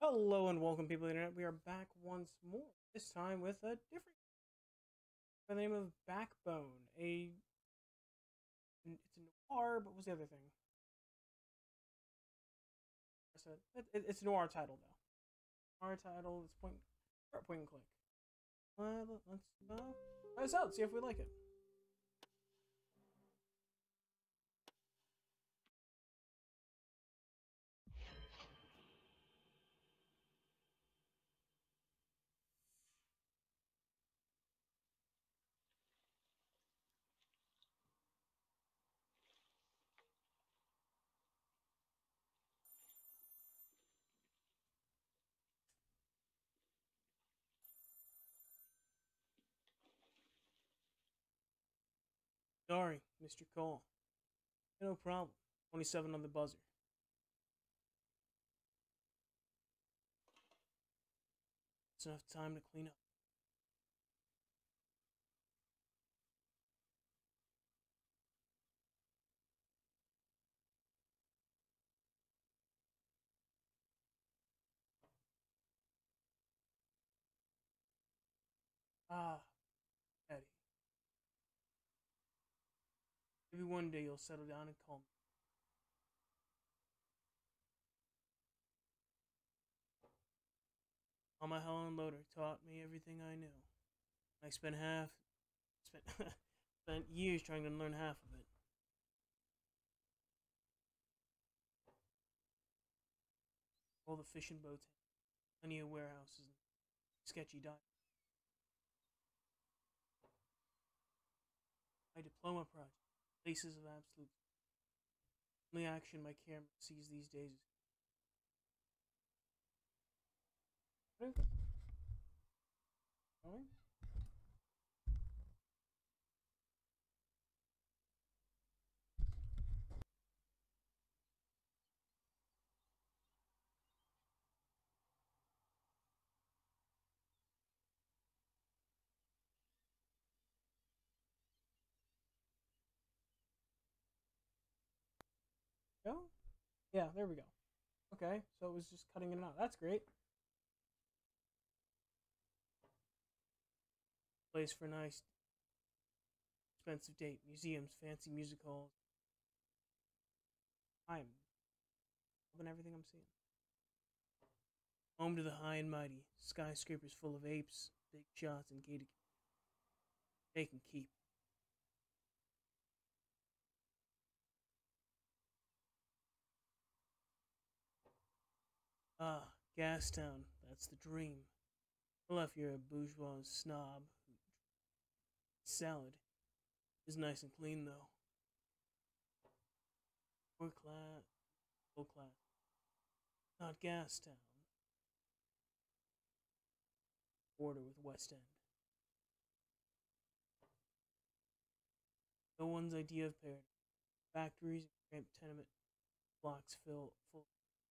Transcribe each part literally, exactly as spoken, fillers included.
Hello and welcome, people of the internet. We are back once more. This time with a different by the name of Backbone. A it's a noir, but what's the other thing? It's a, it, it's a noir title though. Noir title. It's point point and click. Uh, let's uh, try this out. See if we like it. Sorry, Mister Cole. No problem. twenty-seven on the buzzer. It's enough time to clean up. Ah, Eddie. Maybe one day you'll settle down and call me. Mama Helen Loader taught me everything I knew. I spent half spent spent years trying to learn half of it. All the fishing boats, plenty of warehouses, and sketchy docks. My diploma project, places of absolute. Only action my camera sees these days. Going? Go? Yeah, there we go. Okay, so it was just cutting it out. That's great. Place for nice, expensive date, museums, fancy music halls. I'm loving everything I'm seeing. Home to the high and mighty, skyscrapers full of apes, big shots, and gated. They can keep. Ah, Gastown, that's the dream. Well, if you're a bourgeois snob, salad is nice and clean though. Poor class, low class, not Gastown. Border with West End. No one's idea of paradise. Factories, cramped tenement blocks fill full.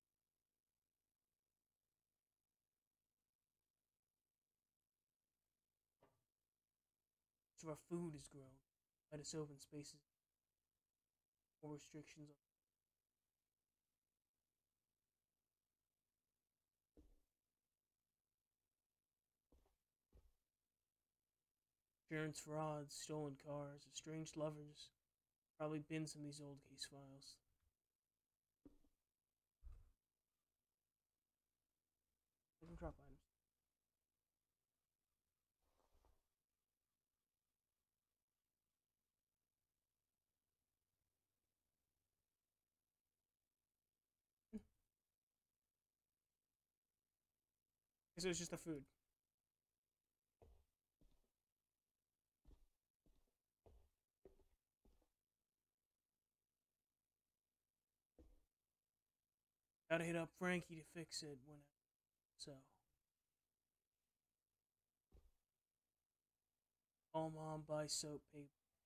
Most of our food is grown. Let us open spaces. More restrictions. Insurance frauds, stolen cars, estranged lovers. Probably been some of these old case files. I can drop items. So it's just the food. Gotta hit up Frankie to fix it when it, so. Call mom, buy soap, paper.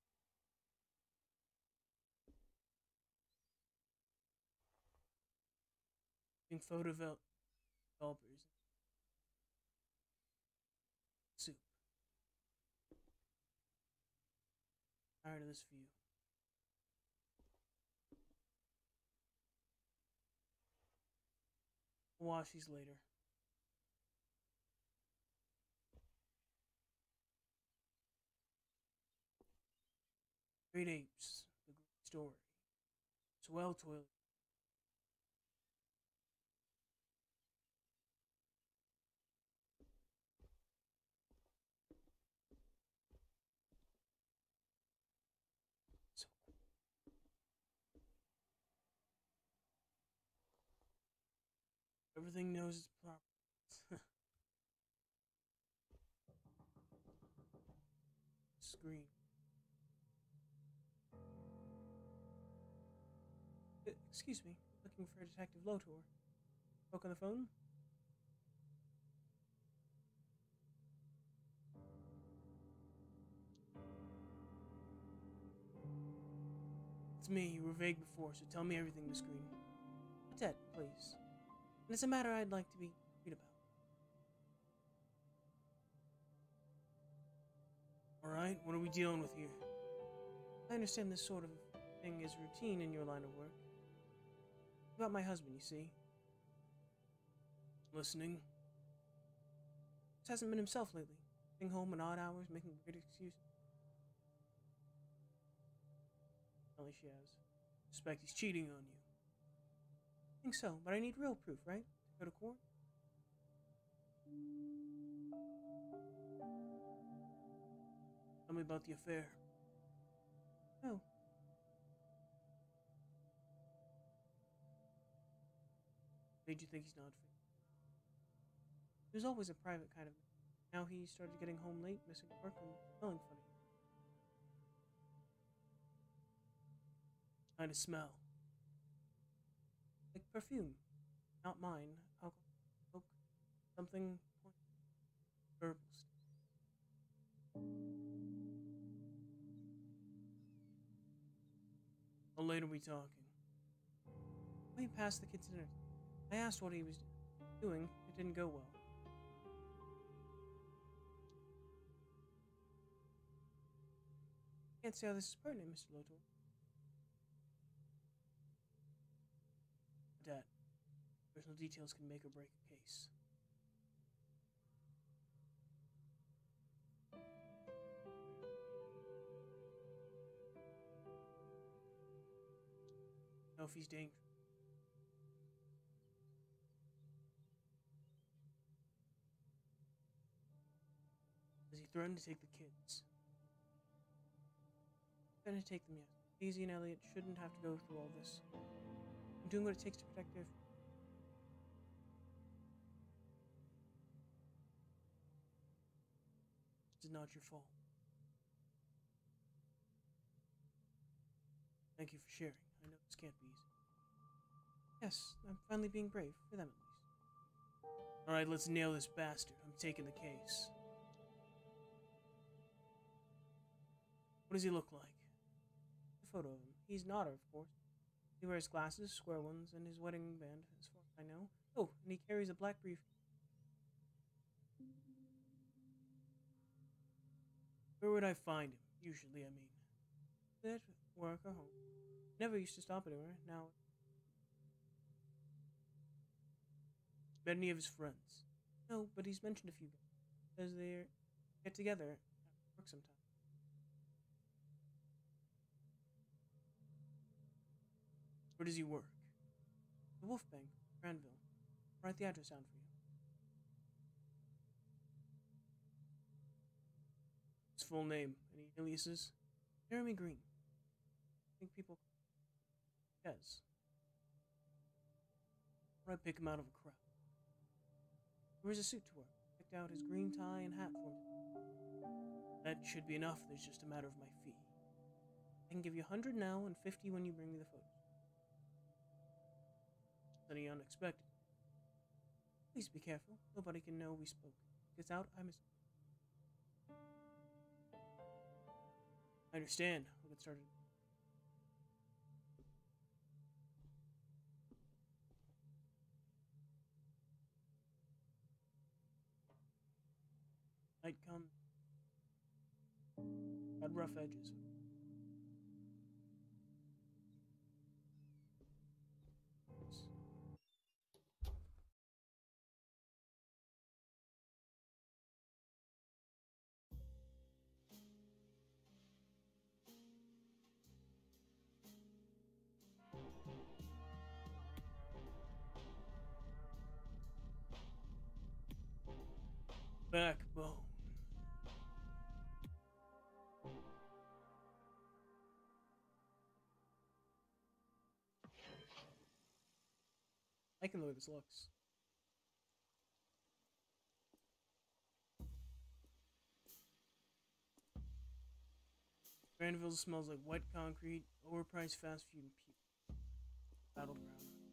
Being photo developers. Soup. Tired of this view. Wash these later. Great apes, the great story. Swell toilet. So everything knows its proper. Screen. Uh, Excuse me, looking for Detective Lotor. Spoke on the phone? It's me. You were vague before, so tell me everything, Miss Green. Odette, please. And it's a matter I'd like to be read about. Alright, what are we dealing with here? I understand this sort of thing is routine in your line of work. About my husband, you see. Listening. Just hasn't been himself lately. Getting home at odd hours, making weird excuses. Only she has. Suspect he's cheating on you. I think so, but I need real proof, right? To go to court? Tell me about the affair. No. Made you think he's not fit? He was always a private kind of man. Now he started getting home late, missing work, and smelling funny. Kind of smell. Like perfume. Not mine. Alcohol. Smoke. Something. Herbal stuff. How late are we talking? Way past the kids' dinner. I asked what he was doing. It didn't go well. Can't say how this is pertinent, Mister Lotor. Dad, personal details can make or break a case. Know if he's dangerous. Does he threaten to take the kids? Threaten to take them, yes. Daisy and Elliot shouldn't have to go through all this. I'm doing what it takes to protect their... This is not your fault. Thank you for sharing. I know this can't be easy. Yes, I'm finally being brave, for them at least. Alright, let's nail this bastard. I'm taking the case. What does he look like? A photo of him. He's not her, of course. He wears glasses, square ones, and his wedding band, as far as I know. Oh, and he carries a black brief. Where would I find him? Usually, I mean. At work or home. Never used to stop anywhere. Now, met any of his friends? No, but he's mentioned a few guys. Says they get together at work sometime. Where does he work? The Wolf Bank, Granville. I'll write the address down for you. His full name. Any aliases? Jeremy Green. I think people... Yes. Or I pick him out of a crowd. He wears a suit to work. Picked out his green tie and hat for me. That should be enough. There's just a matter of my fee. I can give you a hundred now and fifty when you bring me the photos. Any unexpected. Please be careful. Nobody can know we spoke. Gets out, I miss. I understand. We'll get started. Night comes. Got rough edges. Backbone. I can the way this looks. Granville smells like wet concrete, overpriced fast food, and puke. Battleground.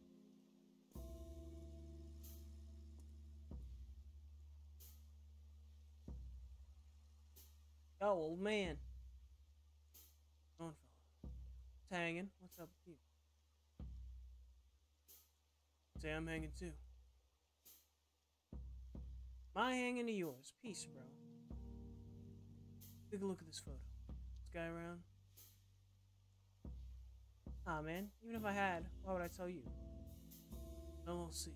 Oh, old man. Going, fella. It's hanging. What's up with you? Say I'm hanging too. My hanging to yours. Peace, bro. Take a look at this photo. This guy around? Ah, man. Even if I had, why would I tell you? L L C.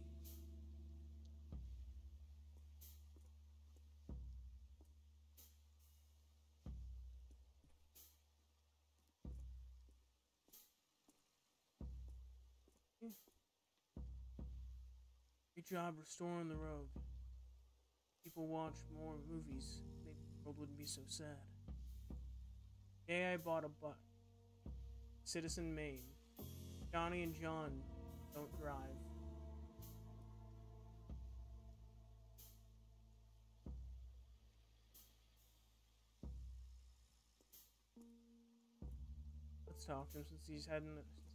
Good job restoring the road. People watch more movies. Maybe the world wouldn't be so sad. Yeah, I bought a butt. Citizen Maine. Johnny and John don't drive. Let's talk to him since he's heading.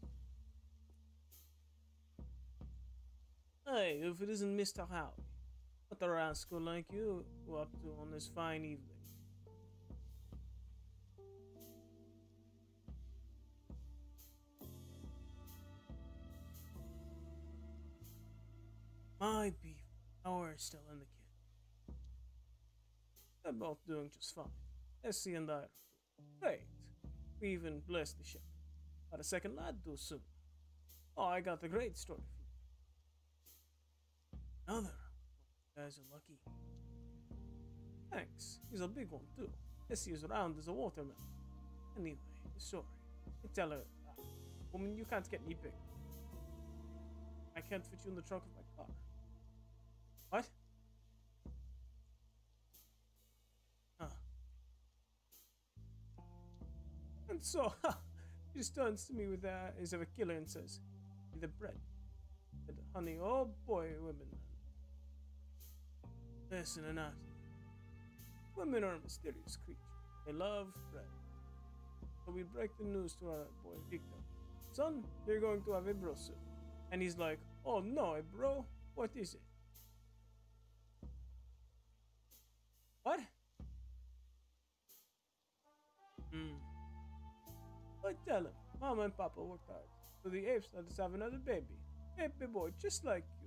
Hey, if it isn't Mister Howie, what a rascal like you up to on this fine evening? My beef, our still in the kid. They're both doing just fine. Essie and I are great. We even blessed the ship. Got a second lad due soon. Oh, I got a great story for you. Another. You guys are lucky. Thanks. He's a big one too. Essie is round as a watermelon. Anyway, sorry. I tell her, uh, woman, you can't get me big. I can't fit you in the trunk of my car. What? Huh. And so, ha, he just turns to me with the eyes of a killer and says, the bread. And honey, oh boy, women. Listen or not. Women are a mysterious creature. They love bread. So we break the news to our boy Victor. Son, you're going to have a bro soon. And he's like, oh no, a bro? What is it? What? Hmm. I tell him, Mama and Papa worked hard. So the apes let us have another baby. Baby boy, just like you.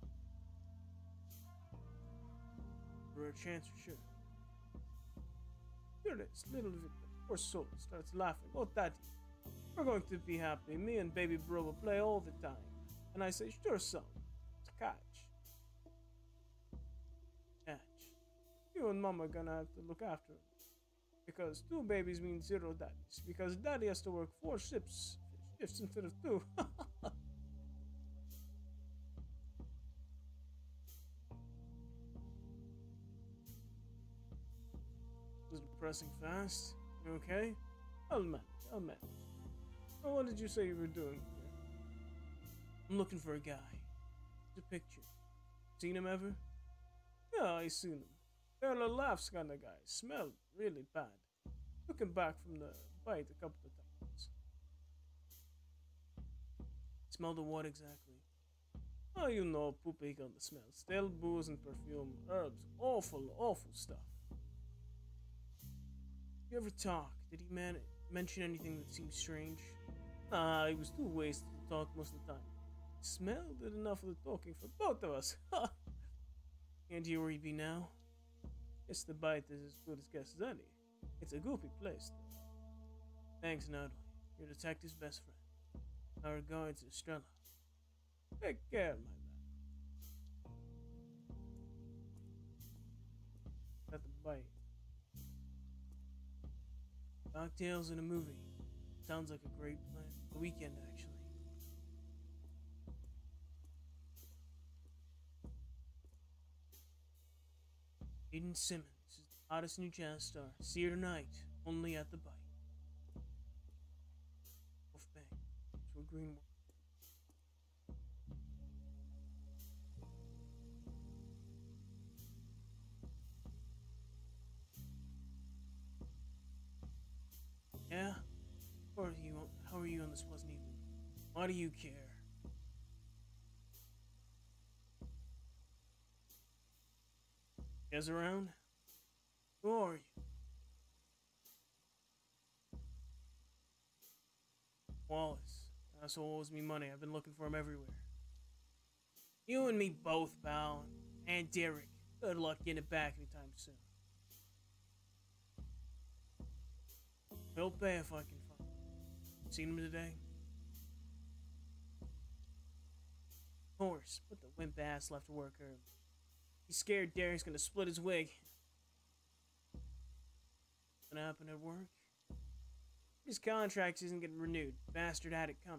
For a chance for sure. Here it is, little Victor, poor soul, starts laughing. Oh, Daddy, we're going to be happy. Me and baby bro will play all the time. And I say, sure, son. Catch. Catch. You and Mama are gonna have to look after him. Because two babies means zero daddies. Because Daddy has to work four shifts, shifts instead of two. Was depressing fast. You okay? I'll manage. I'll manage. Oh, what did you say you were doing here? I'm looking for a guy. It's a picture. Seen him ever? Yeah, I seen him. Barely laughs kind of guy. Smelled really bad. Took him back from the bite a couple of times. Smelled of what exactly? Oh, you know, poopy on the smell. Stale booze and perfume, herbs, awful, awful stuff. You ever talk? Did he man mention anything that seemed strange? Nah, he was too wasted to talk most of the time. Smell did enough of the talking for both of us. Can't you where he'd be now? Guess the bite is as good as guess as any. It's a goopy place. Thanks, Natalie. Your detective's best friend. Our regards to Estrella. Take care, my man. Got the bite. Cocktails in a movie. Sounds like a great plan. A weekend, actually. Aiden Simmons is the hottest new jazz star. See her tonight, only at the Bite. Wolf Bang, to a green. Yeah? How are you, how are you on this pleasant evening? Why do you care? You guys around? Who are you? Wallace. Asshole owes me money. I've been looking for him everywhere. You and me both, pal. And Derek. Good luck getting it back anytime soon. He'll pay if I can find him. Seen him today? Of course, but the wimp ass left work early. He's scared Derek's gonna split his wig. What happened at work? His contract isn't getting renewed. Bastard had it coming.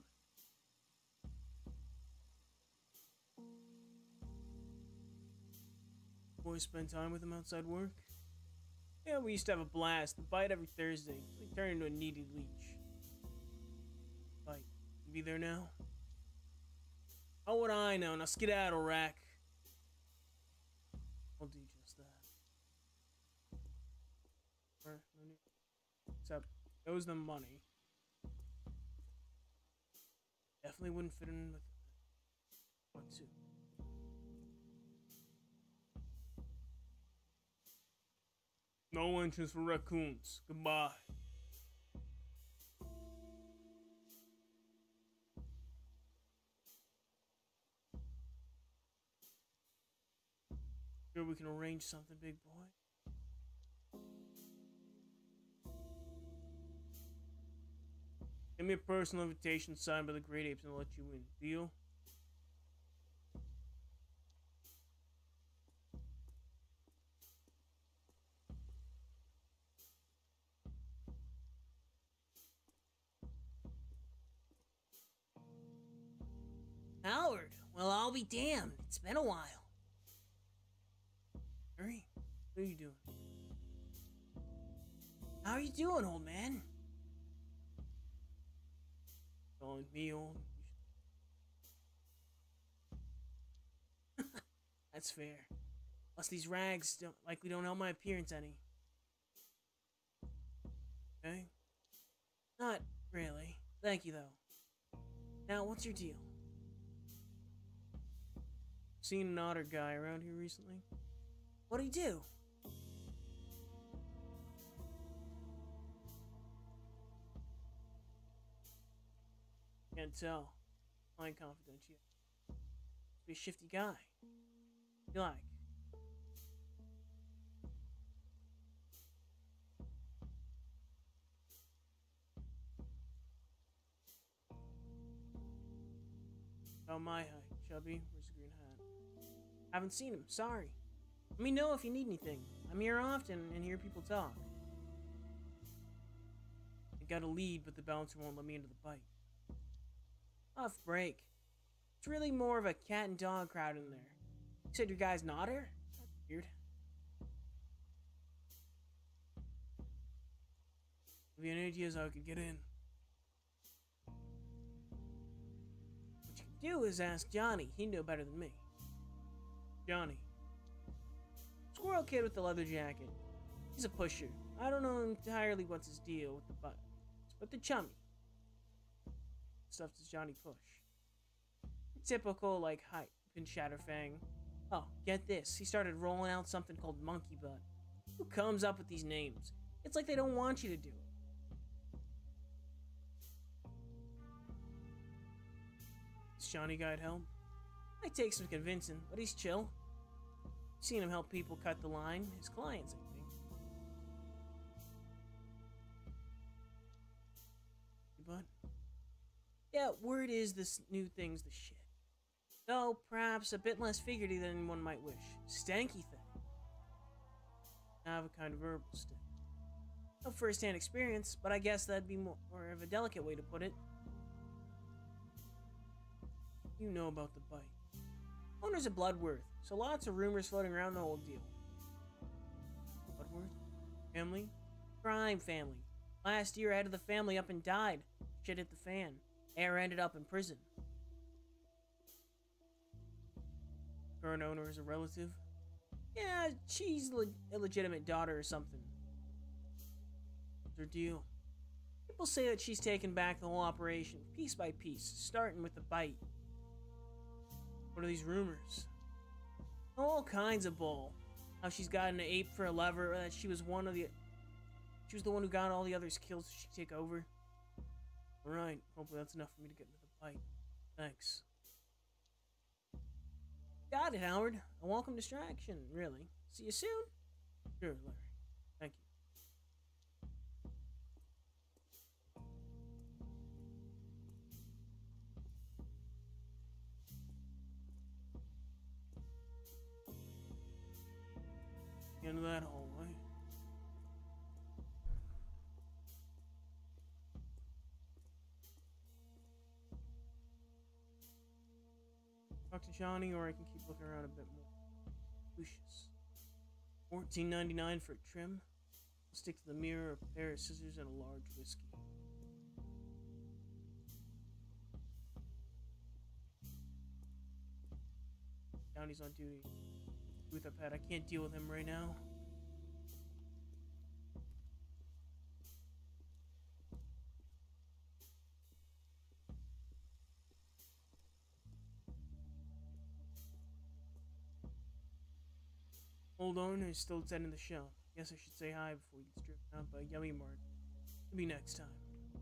Boys spend time with him outside work? Yeah, we used to have a blast. The Bite every Thursday. We turned into a needy leech. Bite, you be there now? How would I know? Now skedaddle, Rack. I'll do just that. Or, no need. Except, owes them money. Definitely wouldn't fit in with one, two. No entrance for raccoons. Goodbye. Sure we can arrange something, big boy? Give me a personal invitation signed by the Great Apes and I'll let you in. Deal? Howard, well, I'll be damned. It's been a while. Harry, what are you doing? How are you doing, old man? Calling me old? That's fair. Plus these rags don't likely don't help my appearance any. Okay? Not really. Thank you, though. Now, what's your deal? Seen an otter guy around here recently? What'd he do? Can't tell. Line confidential. Be a shifty guy. You like? About my height, chubby. Where's the green hat? Haven't seen him. Sorry. Let me know if you need anything. I'm here often and hear people talk. I got a lead, but the bouncer won't let me into the Bite. Off break. It's really more of a cat and dog crowd in there. You said your guy's an otter? That's weird. Have you any ideas how I could get in? What you can do is ask Johnny. He'd know better than me. Johnny. Squirrel kid with the leather jacket. He's a pusher. I don't know entirely what's his deal with the butt, but the chummy. Stuff does Johnny push? Typical, like, hype in Shatterfang. Oh, get this. He started rolling out something called Monkey Butt. Who comes up with these names? It's like they don't want you to do it. Does Johnny guy help? Might take some convincing, but he's chill. Seen him help people cut the line. His clients, I think. But yeah, word is this new thing's the shit. Though perhaps a bit less figurative than one might wish. Stanky thing. I have a kind of herbal stick. No first-hand experience, but I guess that'd be more, more of a delicate way to put it. You know about the Bite. Owner's a Bloodworth, so lots of rumors floating around the whole deal. Family? Crime family. Last year, head of the family up and died. Shit hit the fan. Heir ended up in prison. Current owner is a relative? Yeah, she's le illegitimate daughter or something. What's her deal? People say that she's taken back the whole operation, piece by piece, starting with the bite. What are these rumors? All kinds of bull. How she's got an ape for a lever, that she was one of the... She was the one who got all the others killed so she could take over. Alright, hopefully that's enough for me to get into the fight. Thanks. Got it, Howard. A welcome distraction, really. See you soon? Sure, Larry. Thank you. Into that hallway. Talk to Johnny, or I can keep looking around a bit more. Lucius. fourteen ninety-nine for a trim. I'll stick to the mirror, a pair of scissors, and a large whiskey. Johnny's on duty. With a pet, I can't deal with him right now. Hold on, he's still setting the shelf. Guess I should say hi before he gets driven out by Yummy Mart. Maybe next time.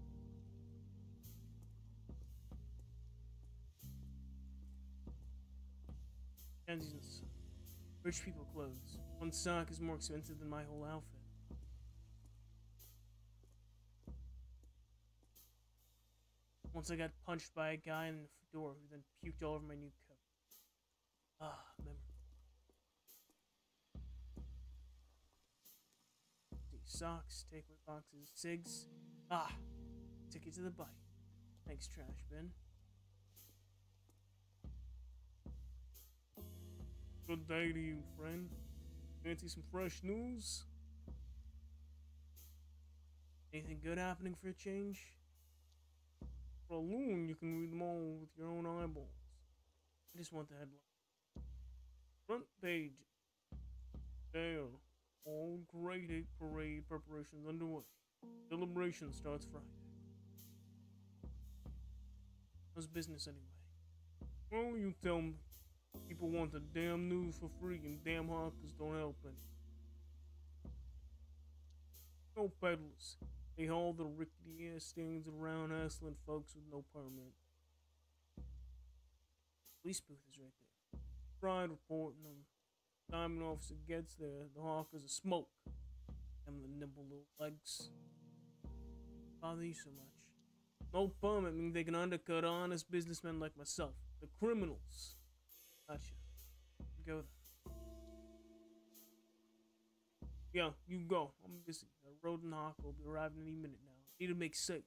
Kensington's rich people clothes. One sock is more expensive than my whole outfit. Once I got punched by a guy in the door who then puked all over my new coat. Ah, memory. Socks, takeaway boxes, cigs. Ah, ticket to the bite. Thanks, trash bin. Good day to you, friend. Fancy some fresh news? Anything good happening for a change? For a loon, you can read them all with your own eyeballs. I just want the headline. Front page. There. All grade eight parade preparations underway. Celebration starts Friday. How's business anyway? Well, you tell me. People want the damn news for free and damn hawkers don't help any. No peddlers. They haul the rickety ass stands around hassling folks with no permit. Police booth is right there. Pride reporting them. Time an officer gets there, the hawkers are smoke. Them the nimble little legs. Bother you so much. No permit means they can undercut honest businessmen like myself. The criminals. Gotcha. Go then. Yeah, you go. I'm busy. The road and hawk will be arriving any minute now. Need to make sales.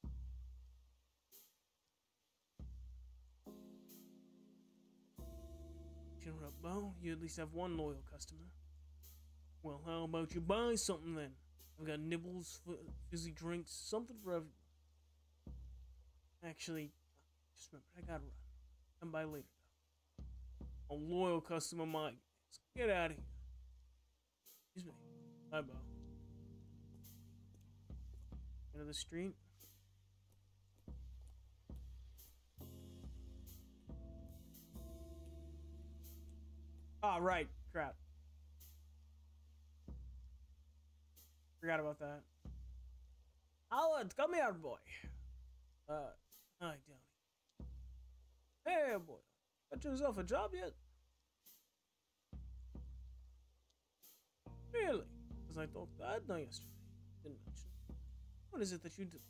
Cheer up, Bo. You at least have one loyal customer. Well, how about you buy something then? I've got nibbles, fizzy drinks, something for everyone. Actually, just remember, I gotta run. Come by later. A loyal customer, Mike. Get out of here. Excuse me. Bye, Bo. End of the street. Ah, oh, right. Crap. Forgot about that. Howard, come here, boy. Uh, hi, Downey. Hey, boy. Got yourself a job yet? Really? Because I talked to Adna yesterday. Didn't mention. What is it that you do?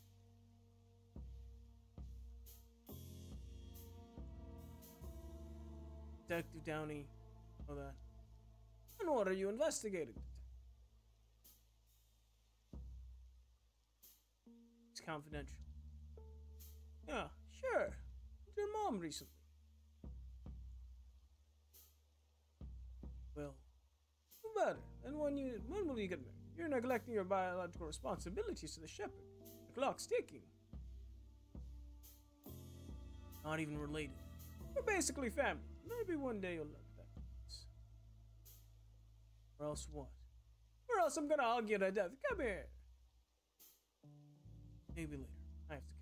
Detective Downey. Know that. And what are you investigating? It's confidential. Yeah, sure. With your mom recently. Well, better. And when you when will you get married? You're neglecting your biological responsibilities to the shepherd. The clock's ticking. Not even related. We're basically family. Maybe one day you'll learn that. Or else what? Or else I'm gonna hug you to death. Come here. Maybe later. I have to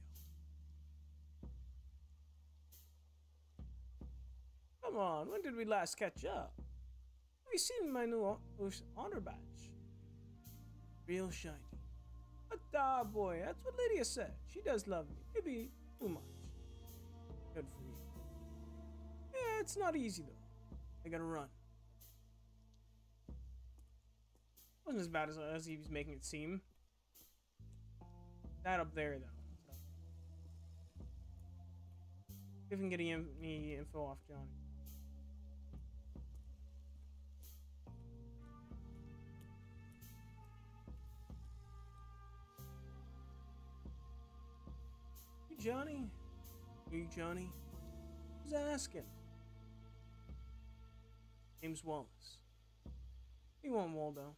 go. Come on, when did we last catch up? Have you seen my new honor badge? Real shiny. But ah, boy, that's what Lydia said. She does love me. Maybe too much. Good for you. Yeah, it's not easy though. I gotta run. Wasn't as bad as, as he was making it seem. That up there though. See if we can get any, any info off Johnny. You Johnny? Are you Johnny? Who's asking? Name's Wallace. You want Waldo?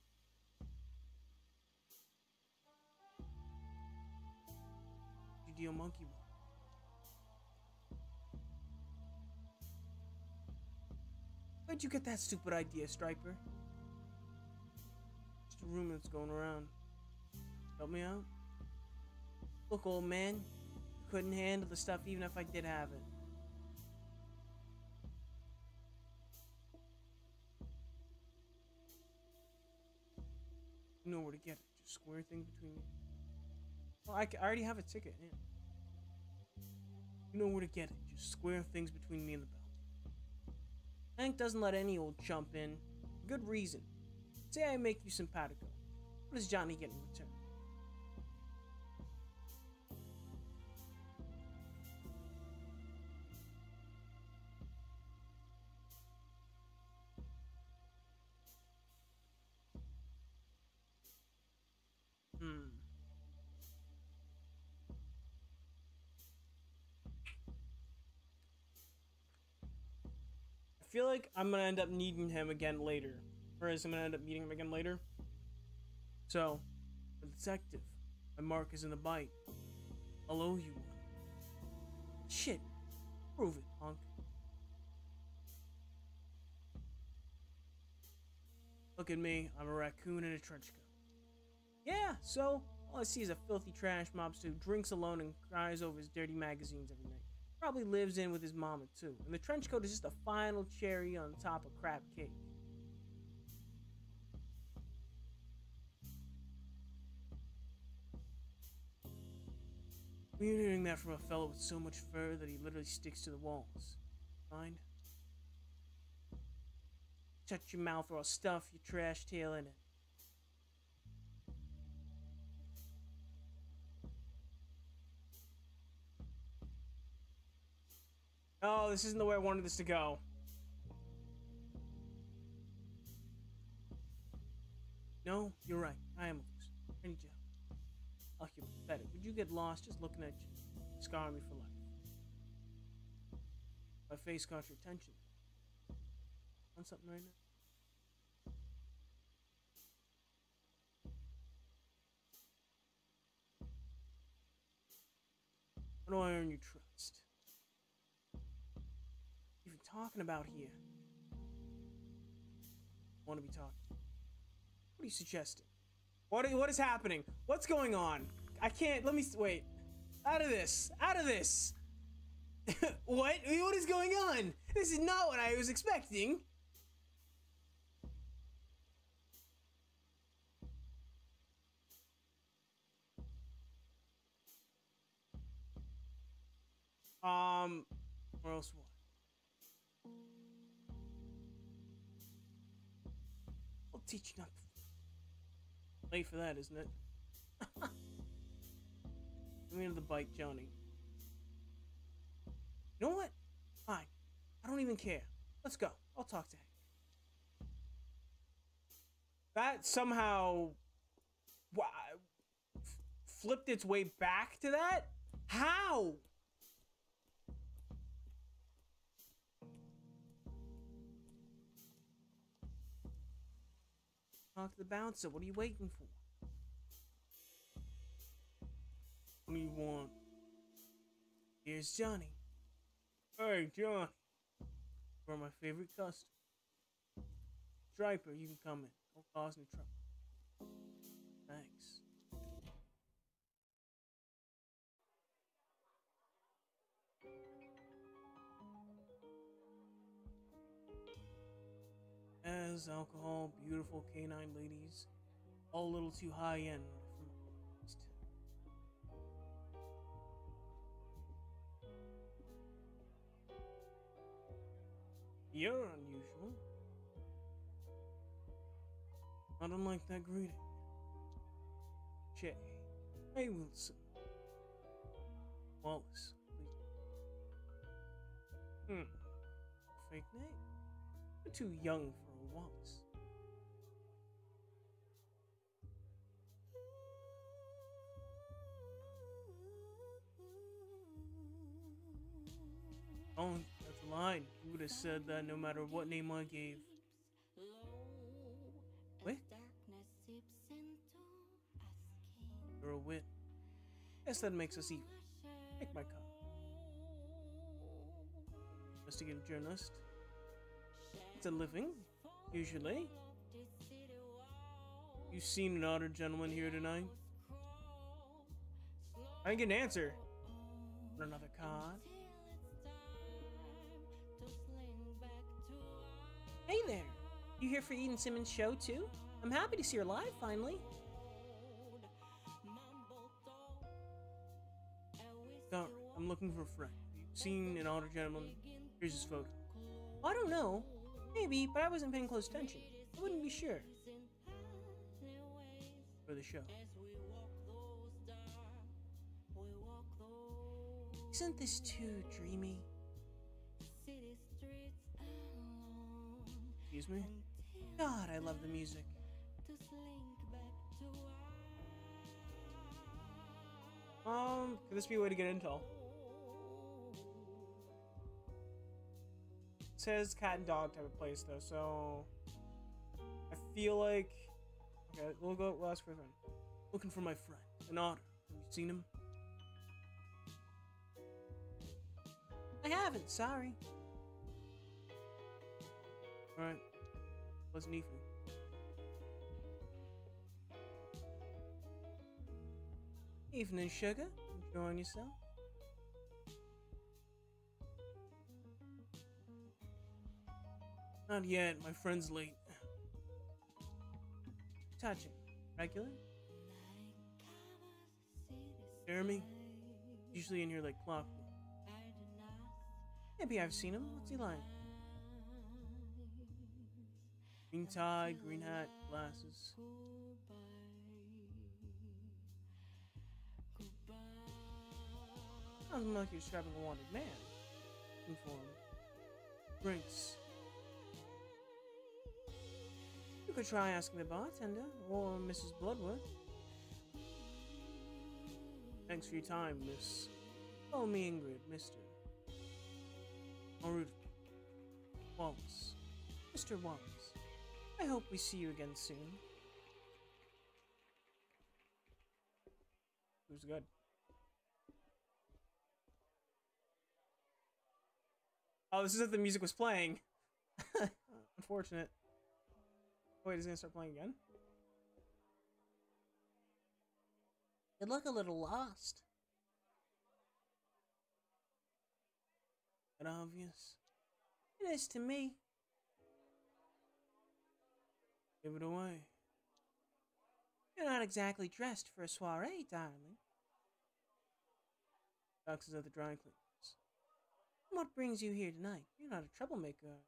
You deal monkey ball. Where'd you get that stupid idea, Striper? Just a rumor that's going around. Help me out? Look, old man. Couldn't handle the stuff even if I did have it. You know where to get it. Just square thing between me. Well, I, I already have a ticket. Yeah. You know where to get it. Just square things between me and the belt. Hank doesn't let any old chump in. Good reason. Say I make you simpatico. What does Johnny get in return? Hmm. I feel like I'm gonna end up needing him again later. Or is I'm gonna end up meeting him again later. So, the detective. My mark is in the bite. I'll owe you one. Shit. Prove it, punk. Look at me. I'm a raccoon in a trench coat. Yeah, so all I see is a filthy trash mobster who drinks alone and cries over his dirty magazines every night. Probably lives in with his mama too. And the trench coat is just a final cherry on top of crap cake. We're hearing that from a fellow with so much fur that he literally sticks to the walls. Mind? Shut your mouth or I'll stuff your trash tail in it. Oh, this isn't the way I wanted this to go. No, you're right. I am a loser. I need your help. Oh, you're pathetic. Would you get lost just looking at you? Scar me for life. My face caught your attention. Want something right now? How do I earn your trust? Even talking about here? Want to be talking? What are you suggesting? What are, what is happening? What's going on? I can't. Let me wait. Out of this. Out of this. What? What is going on? This is not what I was expecting. Um, or else what? I'll teach you not to. Late for that, isn't it? Give me the bite, Johnny. You know what? Fine. I don't even care. Let's go. I'll talk to Hank. That somehow wow, flipped its way back to that? How? Talk to the bouncer. What are you waiting for? What do you want? Here's Johnny. Hey, John. You're my favorite customer. Striper, you can come in. Don't cause any trouble. Thanks. As alcohol, beautiful canine ladies, all a little too high end for my taste. You're unusual. I don't like that greeting. Jay. Hey, Wilson. Wallace. Hmm. Fake name? You're too young for a Wallace. Oh, that's a line. You would have said that no matter what name I gave. Quick? You're a wit. Guess that makes us even. Take my cup. Investigative journalist. It's a living, usually. You seen an honored gentleman here tonight? I didn't get an answer. Want another card? Hey there! You here for Eden Simmons' show too? I'm happy to see her live finally. Sorry, I'm looking for a friend. Have you seen an honored gentleman? Here's his photo. I don't know. Maybe, but I wasn't paying close attention. I wouldn't be sure. For the show. Isn't this too dreamy? Excuse me? God, I love the music. Um, could this be a way to get intel? It says cat and dog type of place though, so I feel like okay, we'll go we'll ask for a friend. Looking for my friend, an otter. Have you seen him? I haven't, sorry. Alright. Wasn't Ethan. Evening, sugar. Enjoying yourself? Not yet. My friend's late. Touching. Regular? Jeremy? Usually in here like clockwork. Maybe I've seen him. What's he like? Green tie, green hat, glasses. Sounds like you're describing a wanted man. Looking for him. Drinks. You could try asking the bartender, or Missus Bloodworth. Thanks for your time, Miss. Call me Ingrid, Mister Maruda. Wallace. Mister Wallace. I hope we see you again soon. It was good. Oh, this is if the music was playing. Unfortunate. Wait, is it gonna start playing again? You look a little lost. That obvious? It is to me. Give it away. You're not exactly dressed for a soiree, darling. Boxes at the dry cleaners. What brings you here tonight? You're not a troublemaker.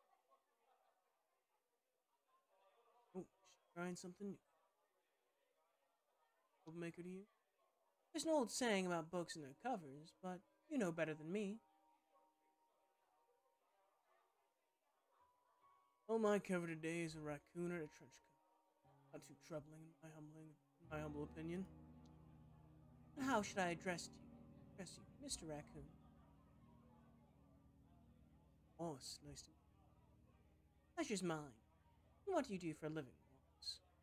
Oh, she's trying something new. Troublemaker to you? There's an old saying about books and their covers, but you know better than me. Well, my cover today is a raccoon and a trench coat. Not too troubling in my humbling, in my humble opinion. And how should I address you? Address you, Mister Raccoon. Wallace, nice to meet you. Pleasure's mine. And what do you do for a living, Wallace?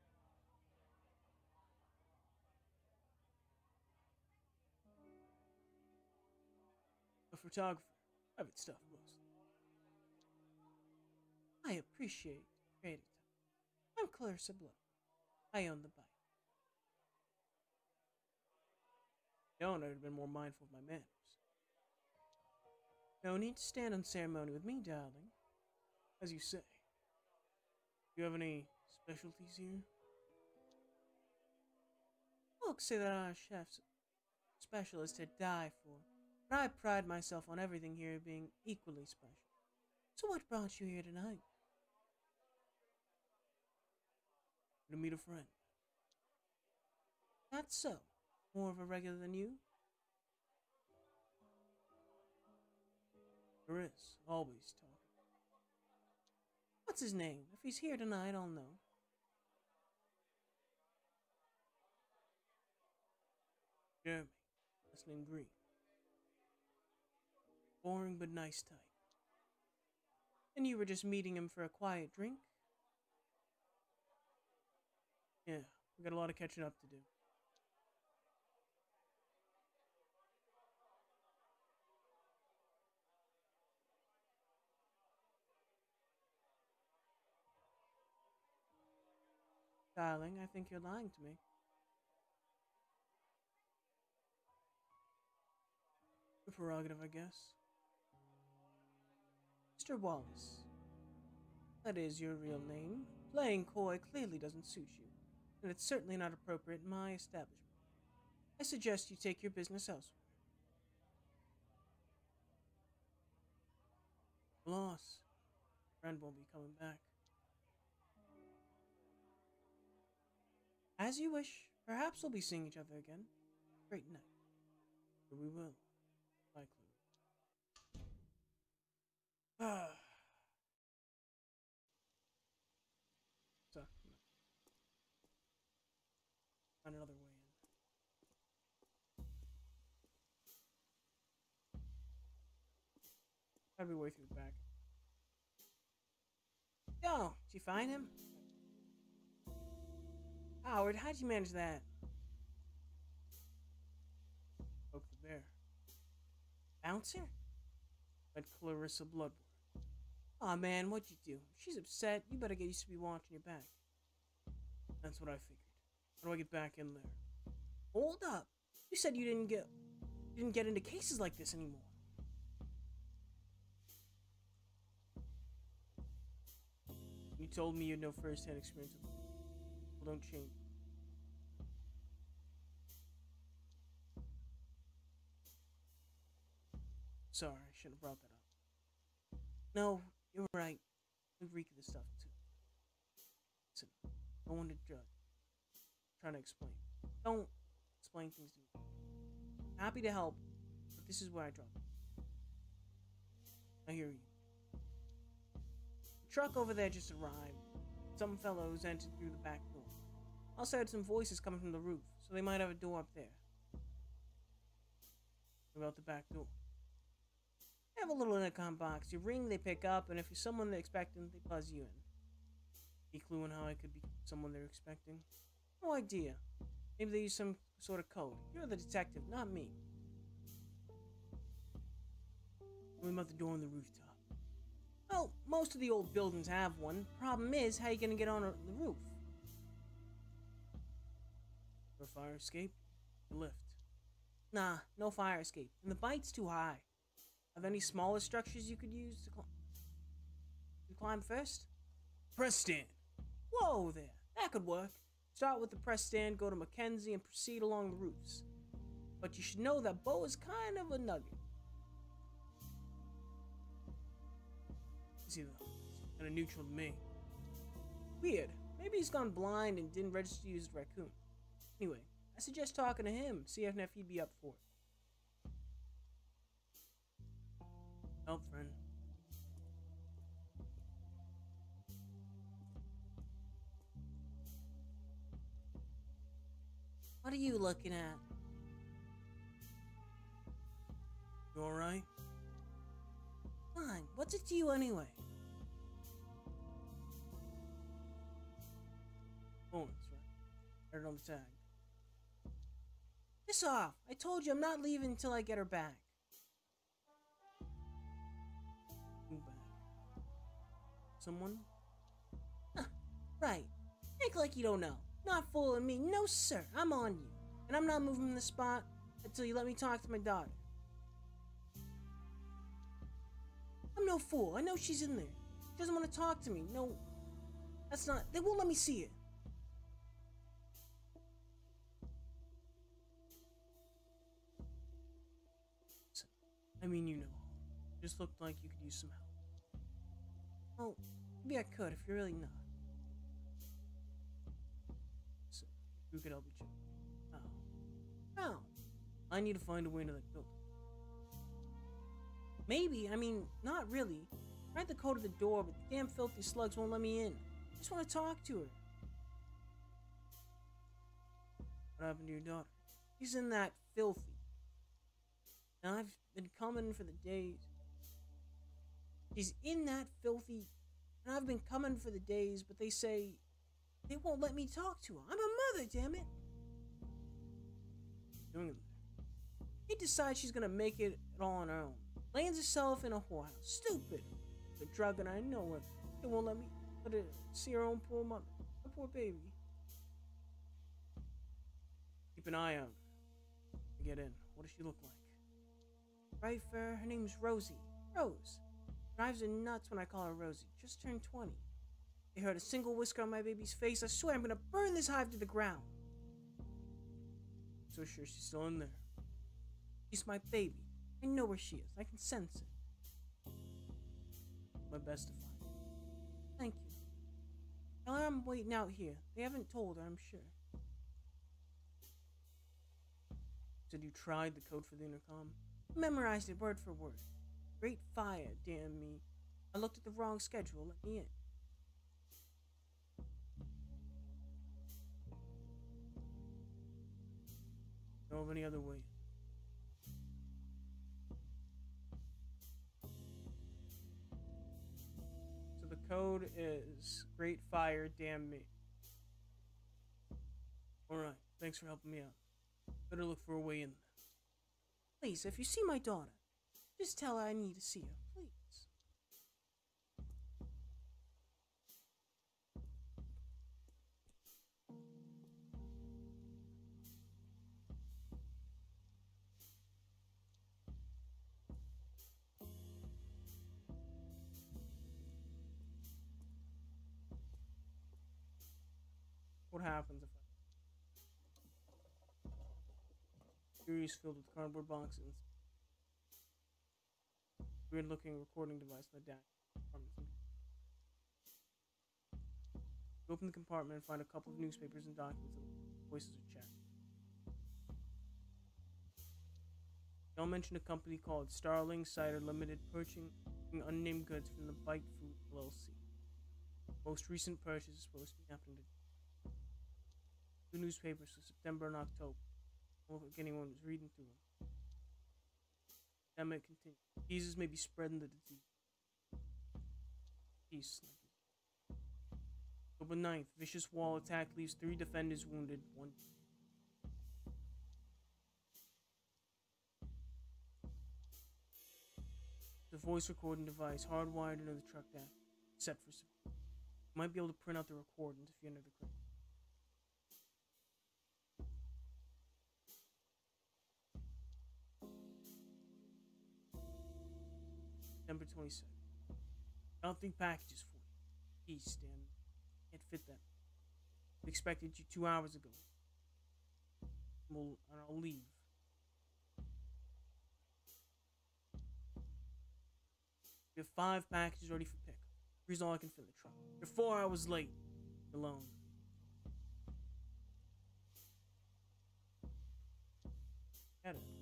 photographer. Private stuff, mostly. I appreciate creative time. I'm Clarissa Blood. I own the bike. No, I'd have been more mindful of my manners. No need to stand on ceremony with me, darling. As you say. Do you have any specialties here? Folks say that our chef's specialist to die for, but I pride myself on everything here being equally special. So what brought you here tonight? To meet a friend. That's so. More of a regular than you? There is. Always talking. What's his name? If he's here tonight, I'll know. Jeremy. Last name Green. Boring but nice type. And you were just meeting him for a quiet drink? Yeah, we got a lot of catching up to do. Darling, I think you're lying to me. Your prerogative, I guess. Mister Wallace. That is your real name. Playing coy clearly doesn't suit you, and it's certainly not appropriate in my establishment. I suggest you take your business elsewhere. Loss. Friend won't be coming back. As you wish. Perhaps we'll be seeing each other again. Great night. Sure we will. Likely. Ah. So, find another way in. Gotta be way through the back. Yo, did you find him? Howard, how'd you manage that? Poke the bear. Bouncer? Let Clarissa Bloodworth. Aw, oh, man, what'd you do? If she's upset, you better get used to be watching your back. That's what I figured. How do I get back in there? Hold up. You said you didn't get you didn't get into cases like this anymore. You told me you had no first-hand experience with them. Well, don't change. Sorry, I shouldn't have brought that up. No, you're right. We reek of this stuff, too. Listen, no one to judge. I'm trying to explain. Don't explain things to me. Happy to help, but this is where I drop it. I hear you. The truck over there just arrived. Some fellows entered through the back door. Also heard some voices coming from the roof, so they might have a door up there. What about the back door? They have a little intercom box. You ring, they pick up, and if you're someone they're expecting, they buzz you in. Any clue on how I could be someone they're expecting? No idea. Maybe they use some sort of code. You're the detective, not me. What about the door on the rooftop? Well, most of the old buildings have one. Problem is, how you gonna get on the roof? For a fire escape? A lift? Nah, no fire escape. And the bite's too high. Are there any smaller structures you could use to, cl to climb first? Press stand! Whoa there, that could work. Start with the press stand, go to Mackenzie, and proceed along the roofs. But you should know that Bo is kind of a nugget. Is he though? Kind of neutral to me. Weird. Maybe he's gone blind and didn't register to use the raccoon. Anyway, I suggest talking to him, see if he'd be up for it. Help, friend. What are you looking at? You alright? Fine. What's it to you anyway? Lawrence, right? Heard it on the tag. Piss off. I told you I'm not leaving until I get her back. someone? Huh, right. Act like you don't know. Not fooling me. No, sir. I'm on you. And I'm not moving from the spot until you let me talk to my daughter. I'm no fool. I know she's in there. She doesn't want to talk to me. No, that's not... They won't let me see it. I mean, you know. Just looked like you could use some help. Oh, maybe I could if you're really not. So, who could help each other? How? How? I need to find a way into that building. Maybe. I mean, not really. I tried the code of the door, but the damn filthy slugs won't let me in. I just want to talk to her. What happened to your daughter? She's in that filthy. And I've been coming for the days. She's in that filthy, and I've been coming for the days, but they say they won't let me talk to her. I'm a mother, damn it. Doing it there. She decides she's gonna make it all on her own. Lands herself in a whorehouse. Stupid. The drug, and I know it. They won't let me let her see her own poor mother. Her poor baby. Keep an eye on her. Get in. What does she look like? Right, fair. Her name's Rosie. Rose. Drives her nuts when I call her Rosie. Just turned twenty. They heard a single whisker on my baby's face. I swear I'm gonna burn this hive to the ground. So sure she's still in there. She's my baby. I know where she is. I can sense it. My best to find her. Thank you. Tell her I'm waiting out here. They haven't told her, I'm sure. Said you tried the code for the intercom? Memorized it word for word. Great fire, damn me. I looked at the wrong schedule. Let me in. Know of any other way? So the code is Great Fire, damn me. Alright, thanks for helping me out. Better look for a way in then. Please, if you see my daughter, just tell her I need to see her, please. What happens if I... Series filled with cardboard boxes. Weird looking recording device in the dash compartment. You open the compartment and find a couple of newspapers and documents and voices are checked. Y'all mentioned a company called Starling Cider Limited purchasing unnamed goods from the Bite Food L L C. Most recent purchase is supposed to be happening today. Two newspapers for September and October. I don't think anyone was reading through them. Epidemic continues. Diseases may be spreading the disease. Peace. October ninth, vicious wall attack leaves three defenders wounded. One. The voice recording device hardwired into the truck dash, set for. You might be able to print out the recordings if you enter the crate. September twenty-second. I don't think packages for you. Peace, damn. Can't fit that. I expected you two hours ago. We'll, and I'll leave. We have five packages ready for pick. Here's all I can fit in the truck. You're four hours late. Alone. Get it.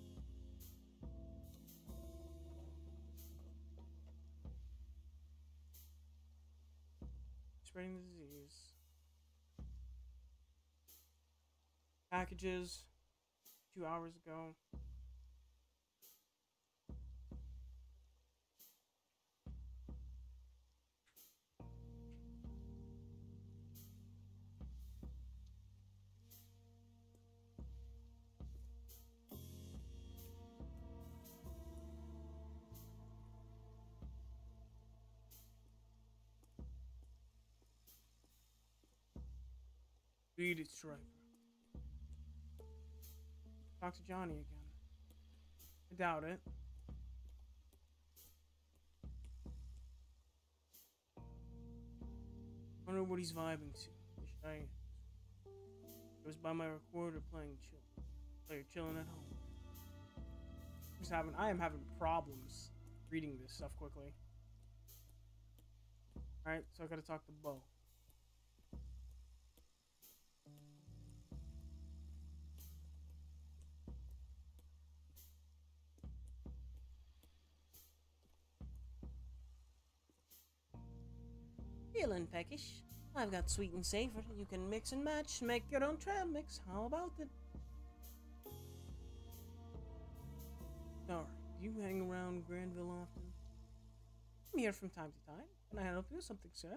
Spreading the disease. Packages. Two hours ago. Beat it, Striper. Talk to Johnny again. I doubt it. Wonder what he's vibing to. Should I? It was by my recorder playing chill. Player chilling at home. I'm just having. I am having problems reading this stuff quickly. All right, so I gotta talk to Bo. Feeling peckish? I've got sweet and savor. You can mix and match, make your own trail mix. How about it? Sorry, do you hang around Granville often? I'm here from time to time. Can I help you with something, sir?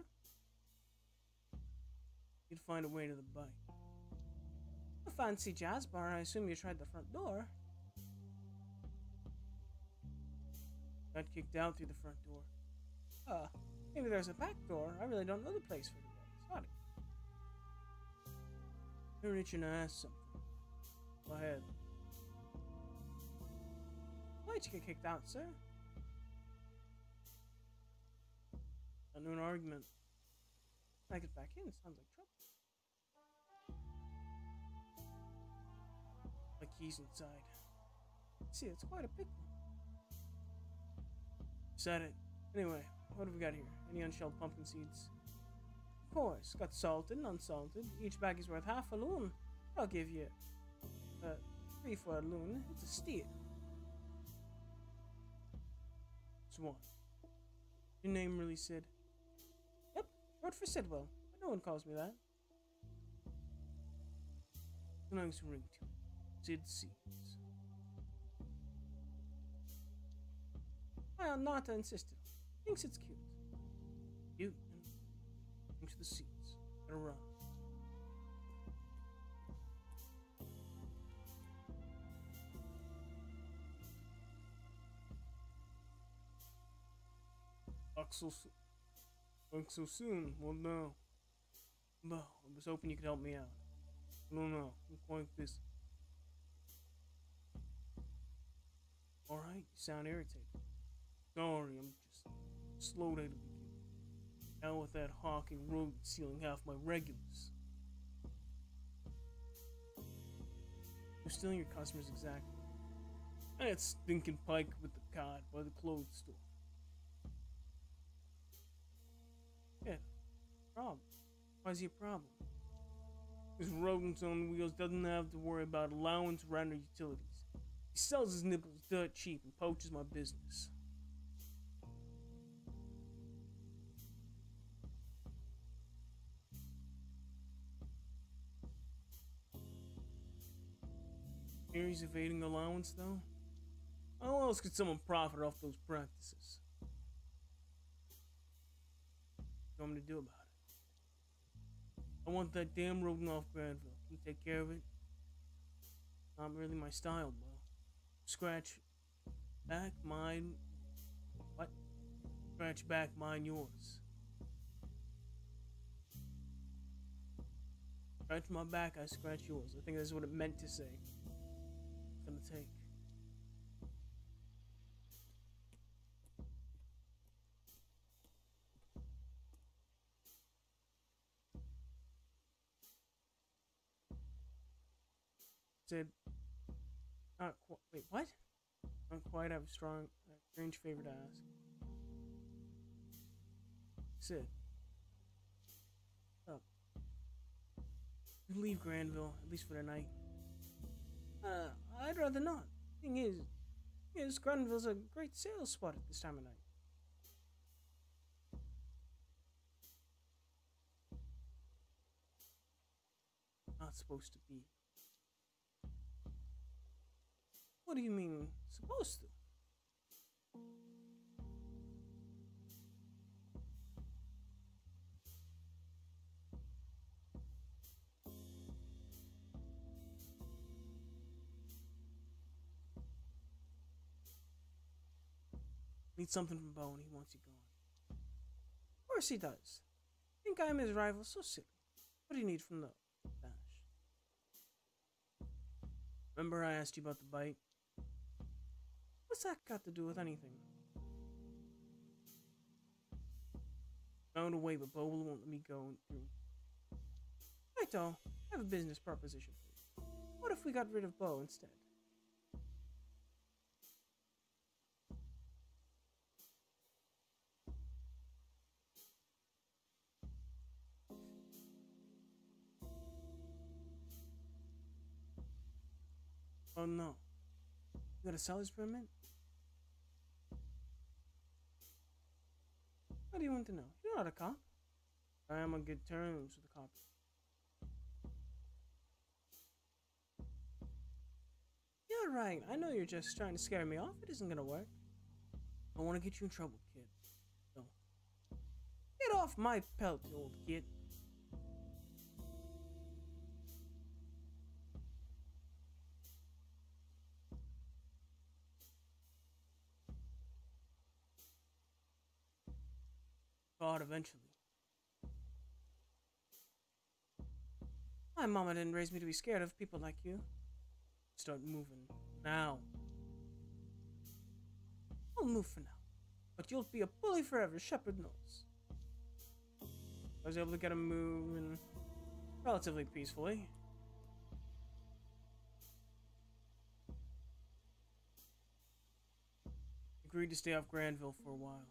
You'd find a way to the bike. A fancy jazz bar. I assume you tried the front door. Got kicked out through the front door. Uh, maybe there's a back door. I really don't know the place very well. Sorry. You're itching to ask something. Go ahead. Why'd you get kicked out, sir? Got into an argument. When I get back in, sounds like trouble. My key's inside. See, it's quite a big one. Said it. Anyway, what have we got here? Any unshelled pumpkin seeds? Of course. Got salted and unsalted. Each bag is worth half a loon. I'll give you uh, three for a loon. It's a steal. Swan. Your name really Sid? Yep, short for Sidwell. But no one calls me that. A nice ring to it. Sid Seeds. Well, Nata insisted. Thinks it's cute. Cute. Into the seeds. Gotta run. Back so soon. Back so soon. Well, no. No, I was hoping you could help me out. No, no, I'm quite busy. Alright, you sound irritated. Sorry, I'm just slow day to begin. Now with that hawking road stealing half my regulars. Who's stealing your customers exactly? That stinking Pike with the cod by the clothes store. Yeah, problem. Why's he a problem? This rodents on wheels doesn't have to worry about allowance rent or utilities. He sells his nipples dirt cheap and poaches my business. Here he's evading allowance, though? How else could someone profit off those practices? What do you want me to do about it? I want that damn rodent off Granville. Can you take care of it? Not really my style, bro. Scratch back mine. What? Scratch back mine yours. Scratch my back, I scratch yours. I think that's what it meant to say. It's gonna take. Said, not quite. Wait, what? Not quite have a strong, uh, strange favor to ask. Sid. Up. Leave Granville, at least for the night. Uh, I'd rather not. Thing is, is Granville's a great sales spot at this time of night. Not supposed to be. What do you mean, supposed to? Need something from Bo and he wants you gone. Of course he does. Think I'm his rival? So silly. What do you need from those? Vanish. Remember I asked you about the bite? What's that got to do with anything? Found a way, but Bo won't let me go through. Righto, I have a business proposition for you. What if we got rid of Bo instead? Oh no. You gotta sell his permit? What do you want to know? You're not a cop. I am on good terms with the cop. You're right. I know you're just trying to scare me off. It isn't gonna work. I don't want to get you in trouble, kid. So, get off my pelt, you old kid. God, eventually. My mama didn't raise me to be scared of people like you. Start moving now. I'll move for now, but you'll be a bully forever, Shepard knows. I was able to get him moving relatively peacefully. Agreed to stay off Granville for a while.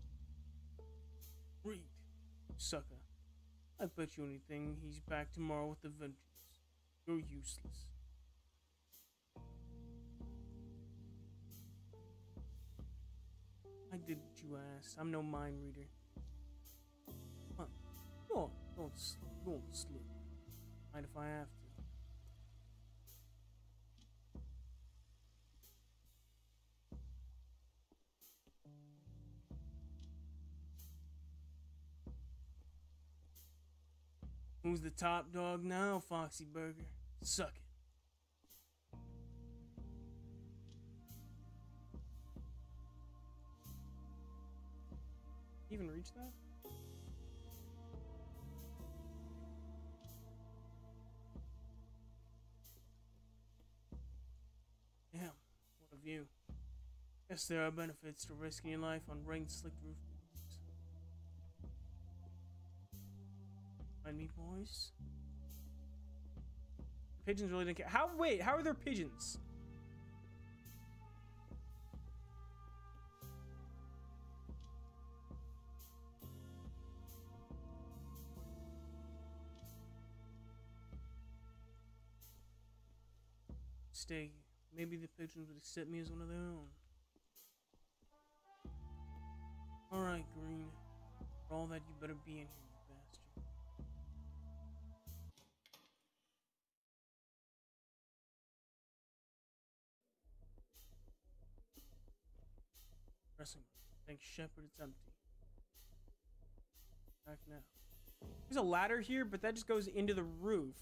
Reed, sucker. I bet you anything he's back tomorrow with a vengeance. You're useless. I did what you asked. I'm no mind reader. Come on. Go on. Don't, don't slip. Mind if I have to. Who's the top dog now, Foxy Burger? Suck it. Even reach that? Damn, what a view. Guess there are benefits to risking your life on rain slick roof. Find me, boys. The pigeons really didn't care. How? Wait, how are there pigeons? Stay. Maybe the pigeons would accept me as one of their own. Alright, Green. For all that, you better be in here. Thanks, Shepard, it's empty. Back now. There's a ladder here, but that just goes into the roof.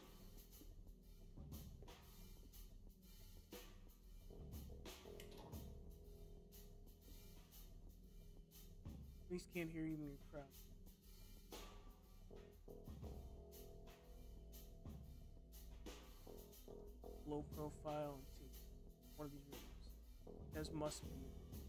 Police can't hear you when you're crowded. Low profile and two. One of these rooms. As must be.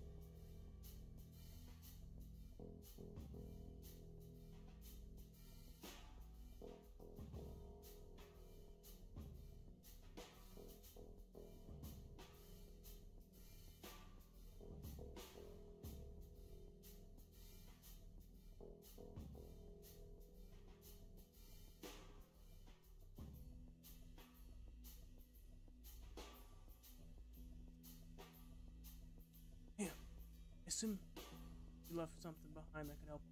Him. You left something behind that could help.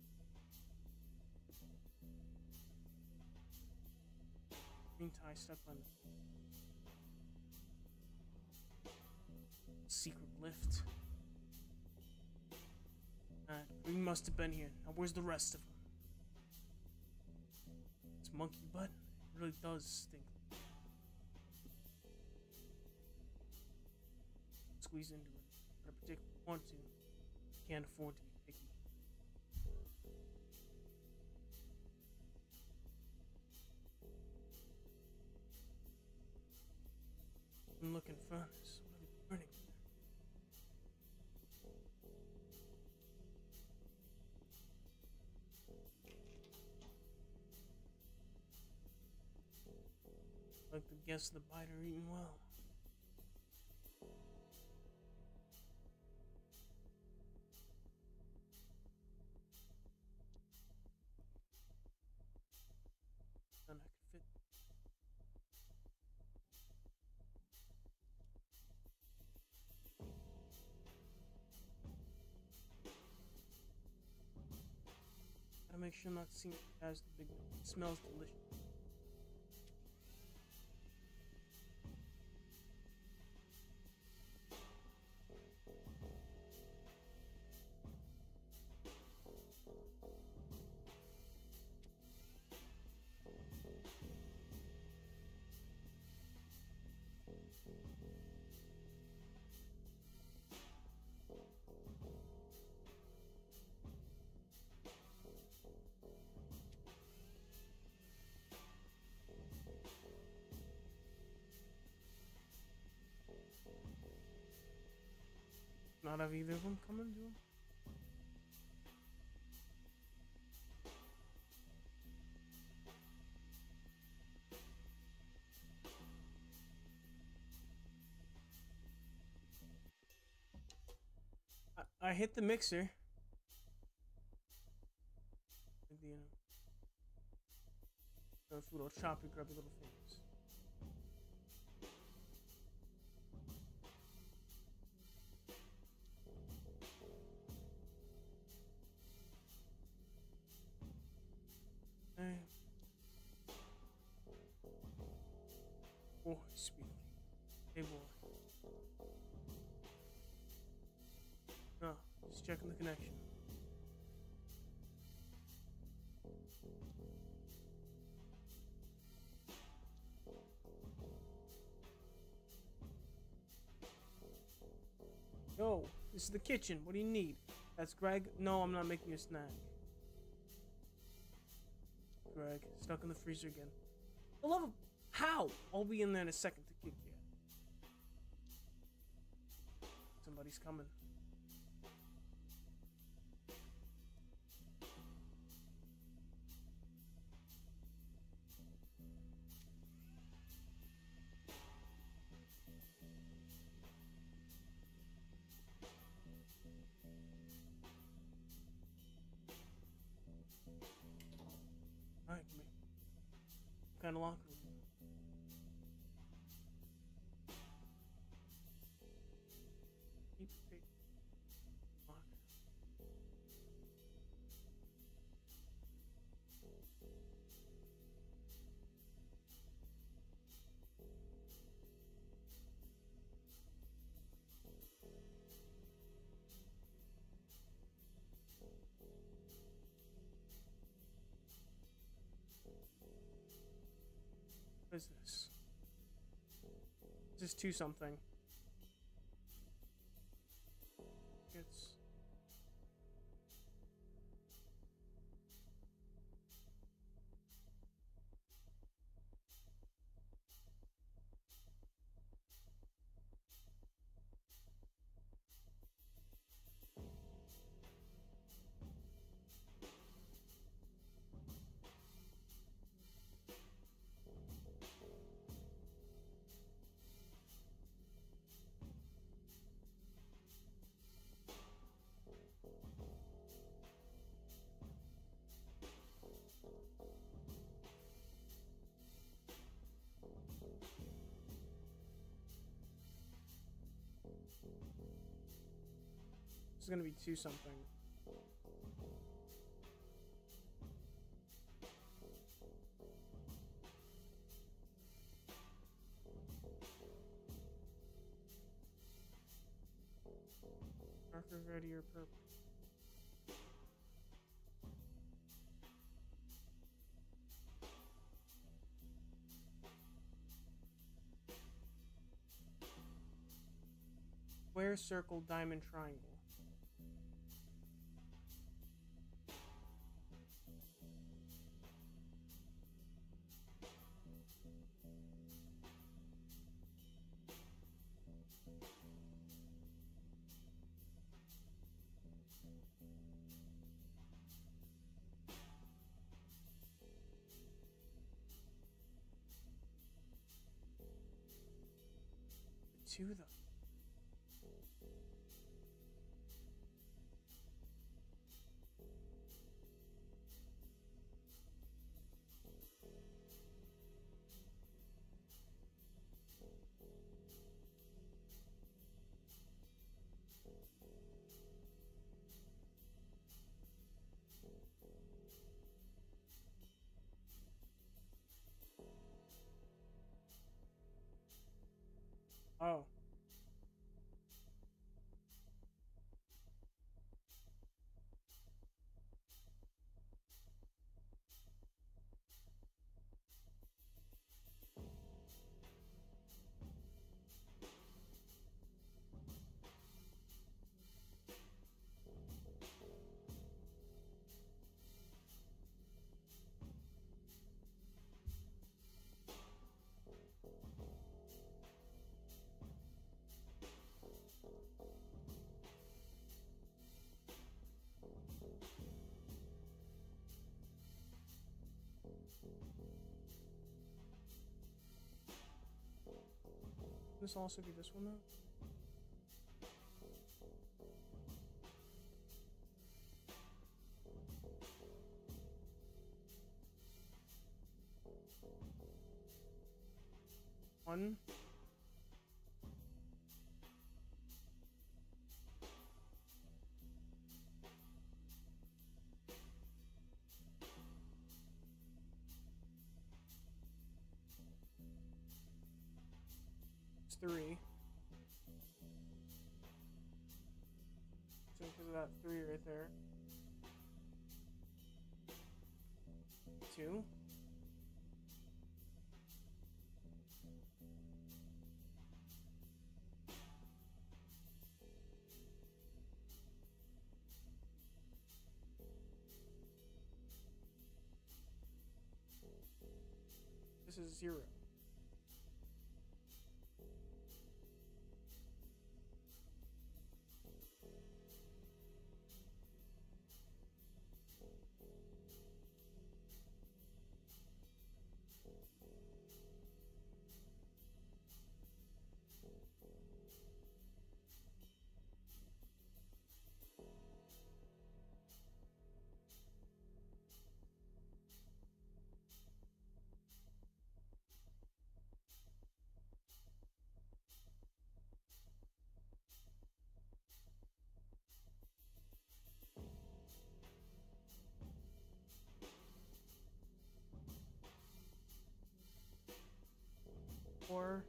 Green tie stuck on the secret lift. Uh, Green must have been here. Now where's the rest of them? This monkey butt it really does stink. Squeeze into it. But I particularly want to. Can't afford to be picky. Like the guests of the bite are eating well. Then I could fit. Gotta make sure I'm not seeing it as the big. It smells delicious. Not have either of them come and do them. I, I hit the mixer. Like the, you know, the food all choppy, grubby little fingers. Boy speaking. Hey boy. No, just checking the connection. Yo, this is the kitchen. What do you need? That's Greg. No, I'm not making a snack. Greg, stuck in the freezer again. I love him. How? I'll be in there in a second to kick you. Somebody's coming. Alright, come here. What kind of locker room? Keep it locker. What is this? Is this two something? It's This is gonna be two something. Darker, ready, or purple. Square, circle, diamond, triangle. too, though. Oh. This also be this one though? One. It's three. So because of that three right there. Two. This is zero. Four.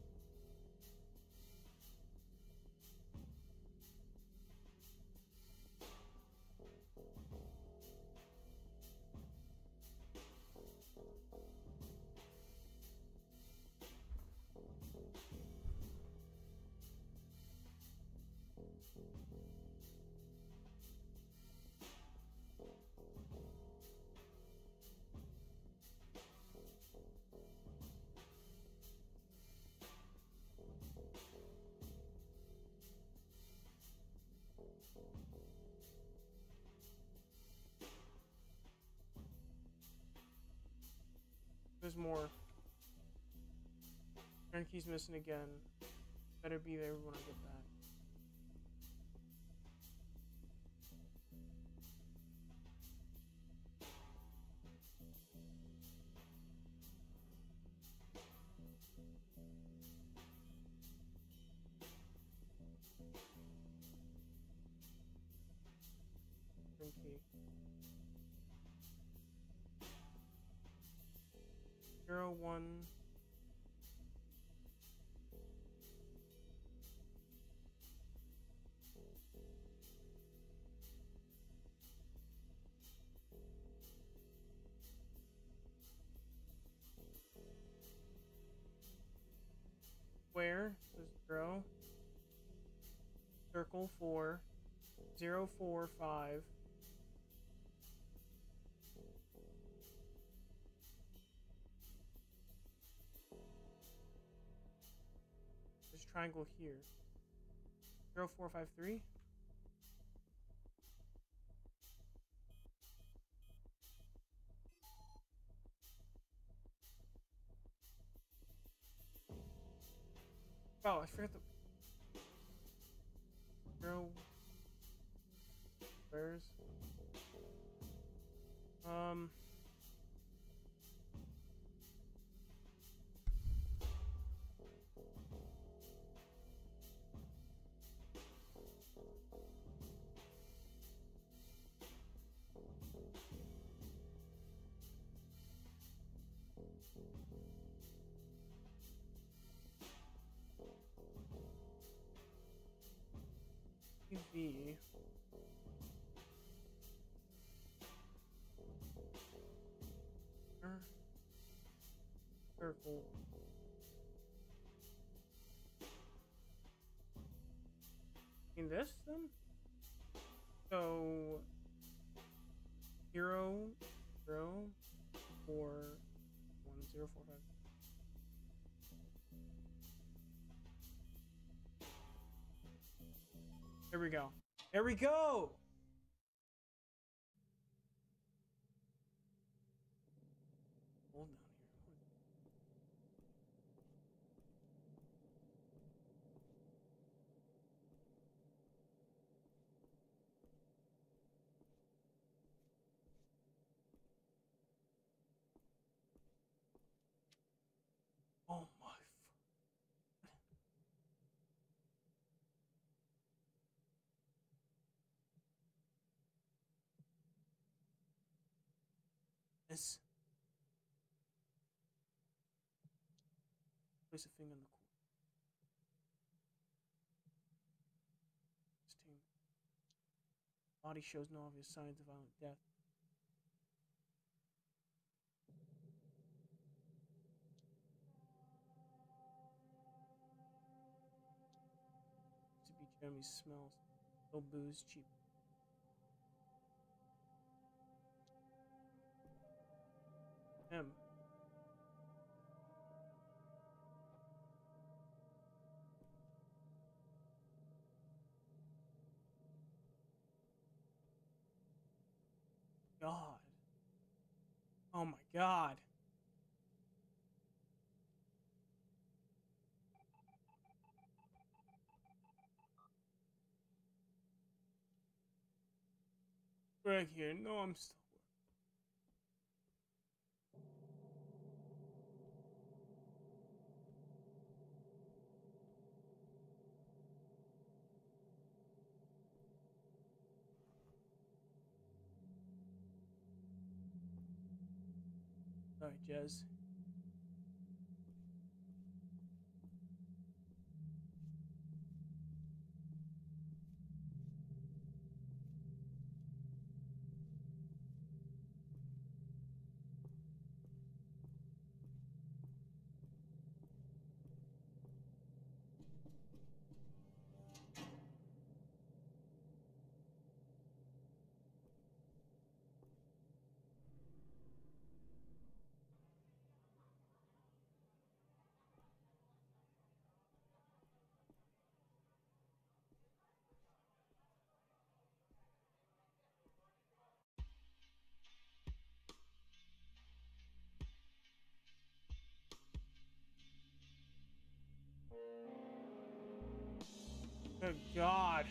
There's more. Turn key's missing again. Better be there when I get back. Turn key. Zero one. Square is zero. Circle four. Zero four five. There's triangle here. Zero four five three. Oh, I forgot the hero. Where's um. T V. Circle. In this then? So hero zero four one zero four five. Here we go. Here we go. Hold down here. Oh my. This. Place a finger on the core. Body shows no obvious signs of violent death. To be Jeremy's smells. No booze, cheap. Him. God. Oh my God. Greg here. No, I'm still. Sorry, Jez. Good God.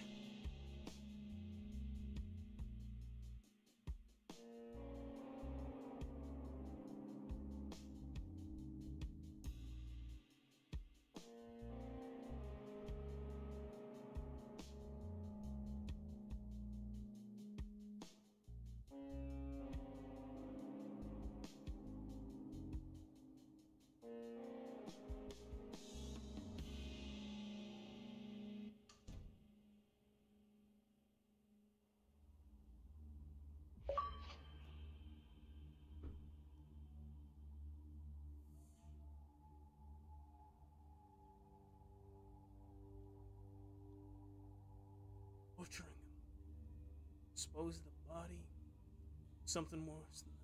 Butchering him. Dispose of the body. Something worse than that.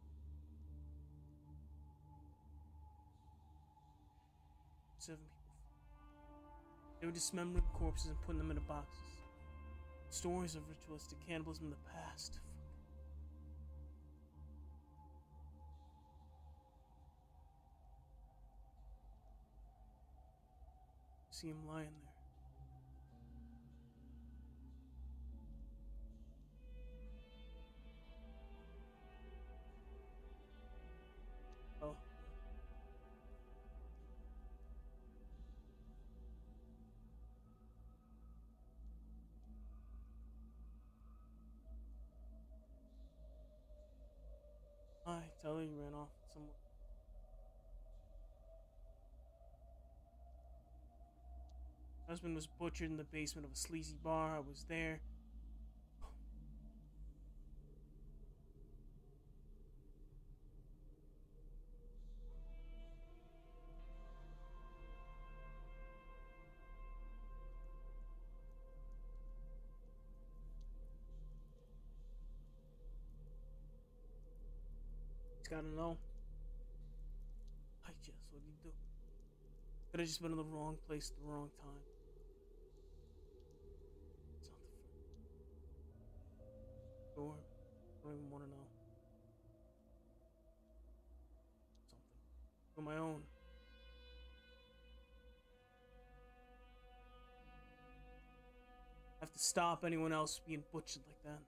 Seven people. They were dismembering corpses and putting them into boxes. Stories of ritualistic cannibalism in the past. See him lying there. Oh. I tell you, he ran off with someone. My husband was butchered in the basement of a sleazy bar. I was there. He's gotta know. I just, what do you do? Could have just been in the wrong place at the wrong time. It's not the first. Sure. I don't even want to know. Something. On my own. I have to stop anyone else being butchered like that.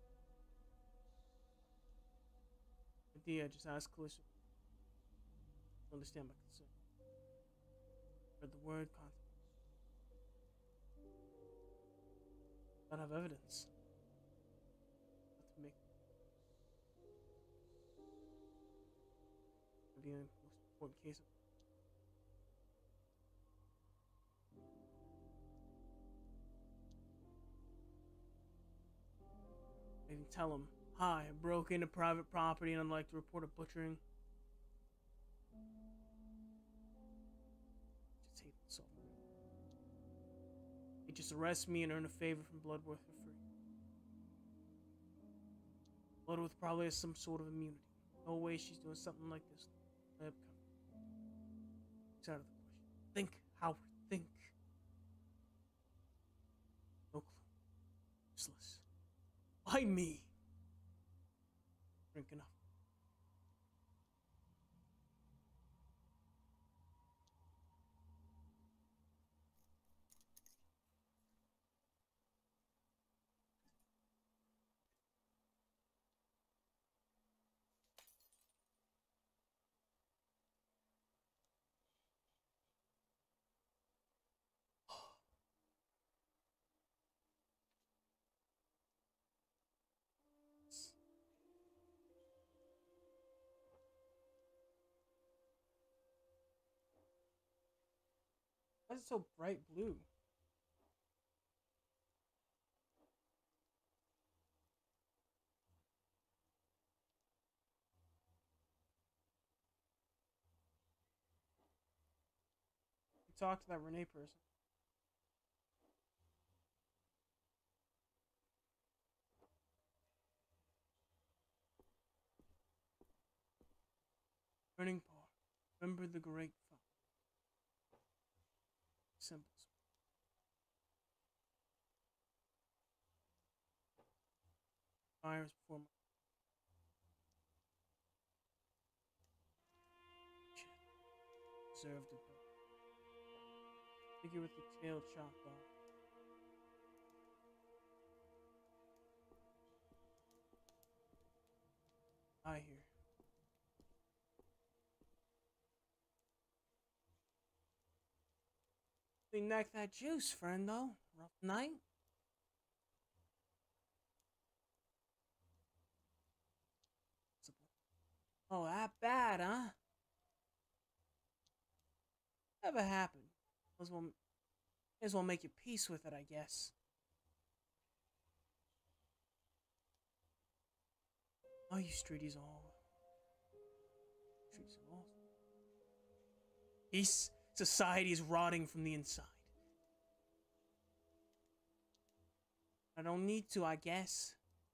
Idea, just ask Callisto. Understand my concern. Read the word content. Don't have evidence. Not to make the most important case of I even tell him, hi, I broke into private property and I'd like to report a butchering. Just hate myself. They just arrest me and earn a favor from Bloodworth for free. Bloodworth probably has some sort of immunity. No way she's doing something like this. It's out of the question. Think, Howard, think. No clue. Useless. Why me? Drink enough. Why is it so bright blue? You talk to that Renee person. Burning Paw. Remember the great fun. Symbols. Fires before my shit. Deserved it. Figure with the tail chopped off. I hear. We neck that juice, friend, though. Rough night. Oh, that bad, huh? Never happened. May as well, may as well make your peace with it, I guess. Oh, you streeties all. Streets are all. Peace. Society is rotting from the inside. I don't need to, I guess.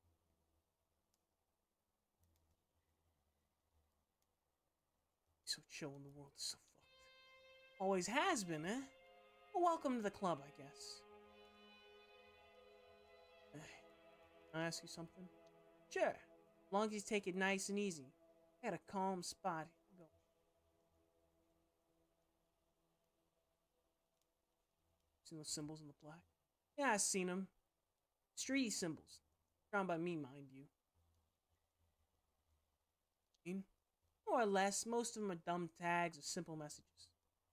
So chill in the world is so fucked. Always has been, eh? Well, welcome to the club, I guess. Hey, can I ask you something? Sure. As long as you take it nice and easy. I got a calm spot. Go. See those symbols in the plaque? Yeah, I've seen them. Street symbols. Drawn by me, mind you. mean, more or less, most of them are dumb tags or simple messages.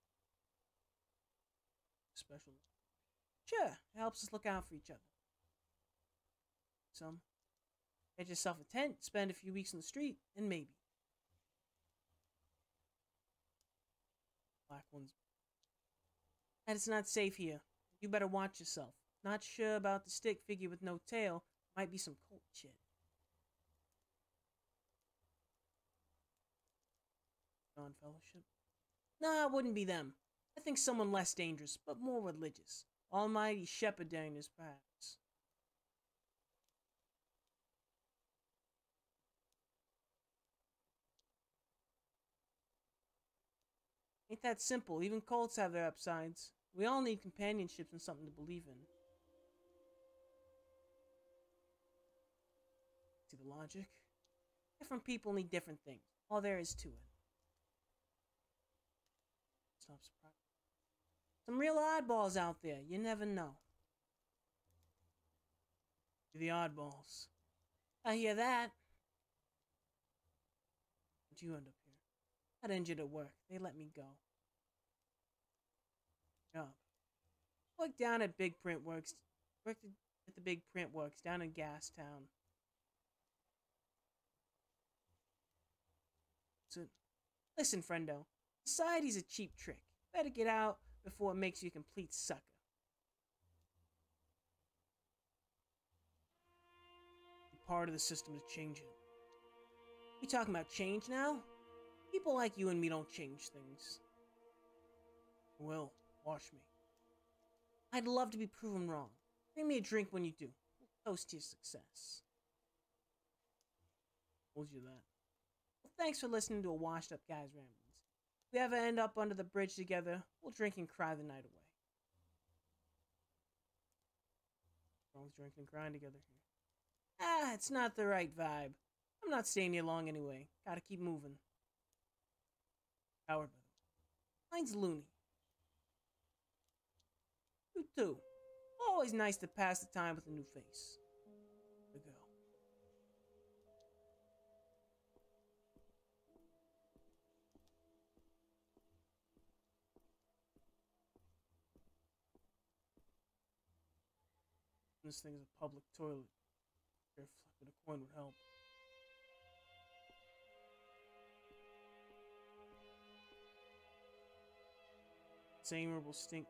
Special. Sure, it helps us look out for each other. Some. Get yourself a tent, spend a few weeks in the street, and maybe. Black ones. And it's not safe here. You better watch yourself. Not sure about the stick figure with no tail. Might be some cult shit. Non-fellowship? Nah, it wouldn't be them. I think someone less dangerous, but more religious. Almighty Shepherd Daniels, perhaps. Ain't that simple. Even cults have their upsides. We all need companionships and something to believe in. See the logic? Different people need different things. All there is to it. Stop surprising. Some real oddballs out there. You never know. You're the oddballs. I hear that. How'd you end up here? Got injured at work. They let me go. Job. Worked down at Big Print Works. Worked at the Big Print Works down in Gastown. So, listen, friendo. Society's a cheap trick. Better get out before it makes you a complete sucker. Be part of the system is changing. We talking about change now? People like you and me don't change things. Well, wash me. I'd love to be proven wrong. Bring me a drink when you do. We'll toast to your success. Told you that. Well, thanks for listening to a washed up guy's ramblings. If we ever end up under the bridge together, we'll drink and cry the night away. Wrong's drinking and crying together here. Ah, it's not the right vibe. I'm not staying here long anyway. Gotta keep moving. Howard, by the way. Mine's loony. You too. Always nice to pass the time with a new face. To go. This thing is a public toilet. Here, flipping a coin would help. Samer will stink.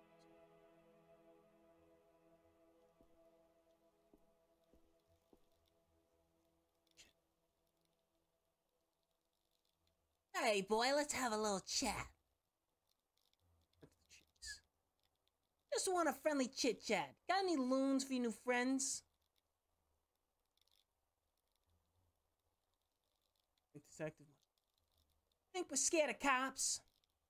Hey, boy, let's have a little chat. Just want a friendly chit-chat. Got any loons for your new friends? Detective. Think we're scared of cops?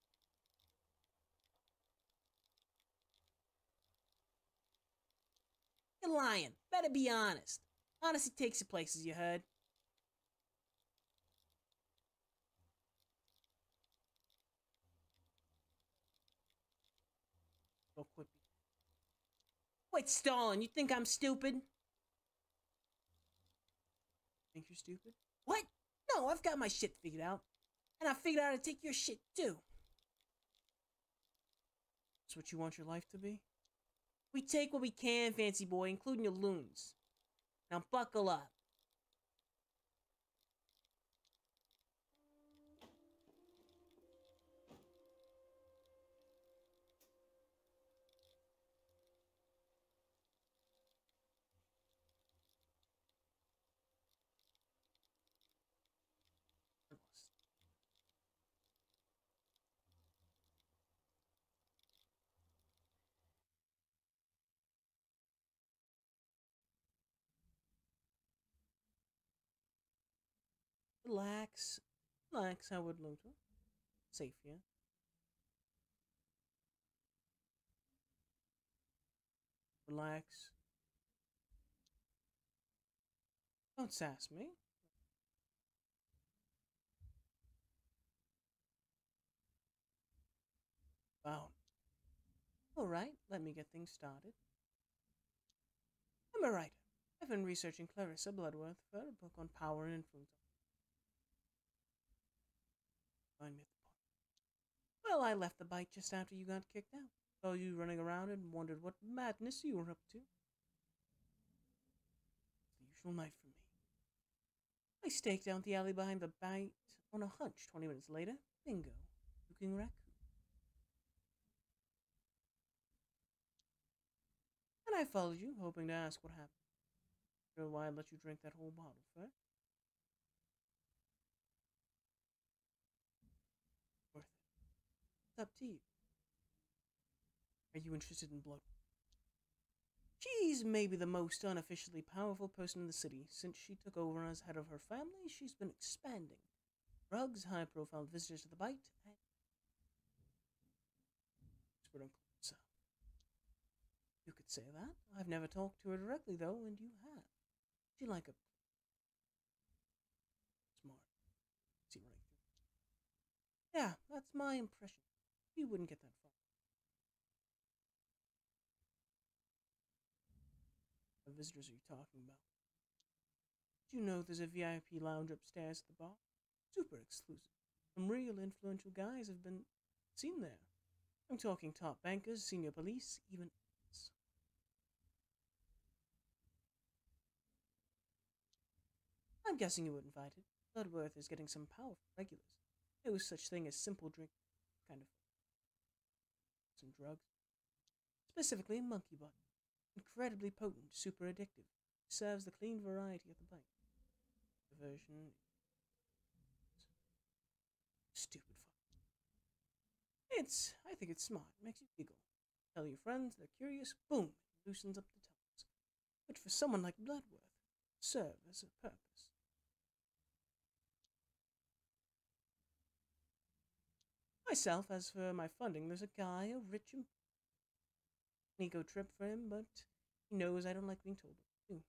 You're lying. Better be honest. Honesty takes you places, you heard. Don't quit. Quit stalling. You think I'm stupid? Think you're stupid? What? No, I've got my shit figured out. And I figured out how to take your shit, too. That's what you want your life to be? We take what we can, fancy boy, including your loons. Now buckle up. Relax. Relax, Howard Luther. Safe here. Relax. Don't sass me. Bound. Alright, let me get things started. I'm a writer. I've been researching Clarissa Bloodworth for a book on power and influence. Find me at the park. Well, I left the bite just after you got kicked out. Saw you running around and wondered what madness you were up to. It's the usual night for me. I staked out the alley behind the bite on a hunch. Twenty minutes later, bingo, looking raccoon. And I followed you, hoping to ask what happened. Sure why I let you drink that whole bottle first. Worth it. It's up to you. Are you interested in blood? She's maybe the most unofficially powerful person in the city. Since she took over as head of her family, she's been expanding. Drugs, high-profile visitors to the bite, and... You could say that. I've never talked to her directly, though, and you have. She like a... Smart. See right through. Yeah, that's my impression. You wouldn't get that far. What visitors are you talking about? Do you know there's a V I P lounge upstairs at the bar? Super exclusive. Some real influential guys have been seen there. I'm talking top bankers, senior police, even us. I'm guessing you weren't invited. Bloodworth is getting some powerful regulars. No such thing as simple drink, kind of. Some drugs. Specifically, monkey butt. Incredibly potent, super addictive. Serves the clean variety of the bite. The version... Stupid fuck. It's... I think it's smart. Makes you giggle. Tell your friends, they're curious, boom, it loosens up the tongues. Which for someone like Bloodworth, serve as a purpose. Myself, as for my funding, there's a guy, a rich and an ego trip for him, but he knows I don't like being told what to do.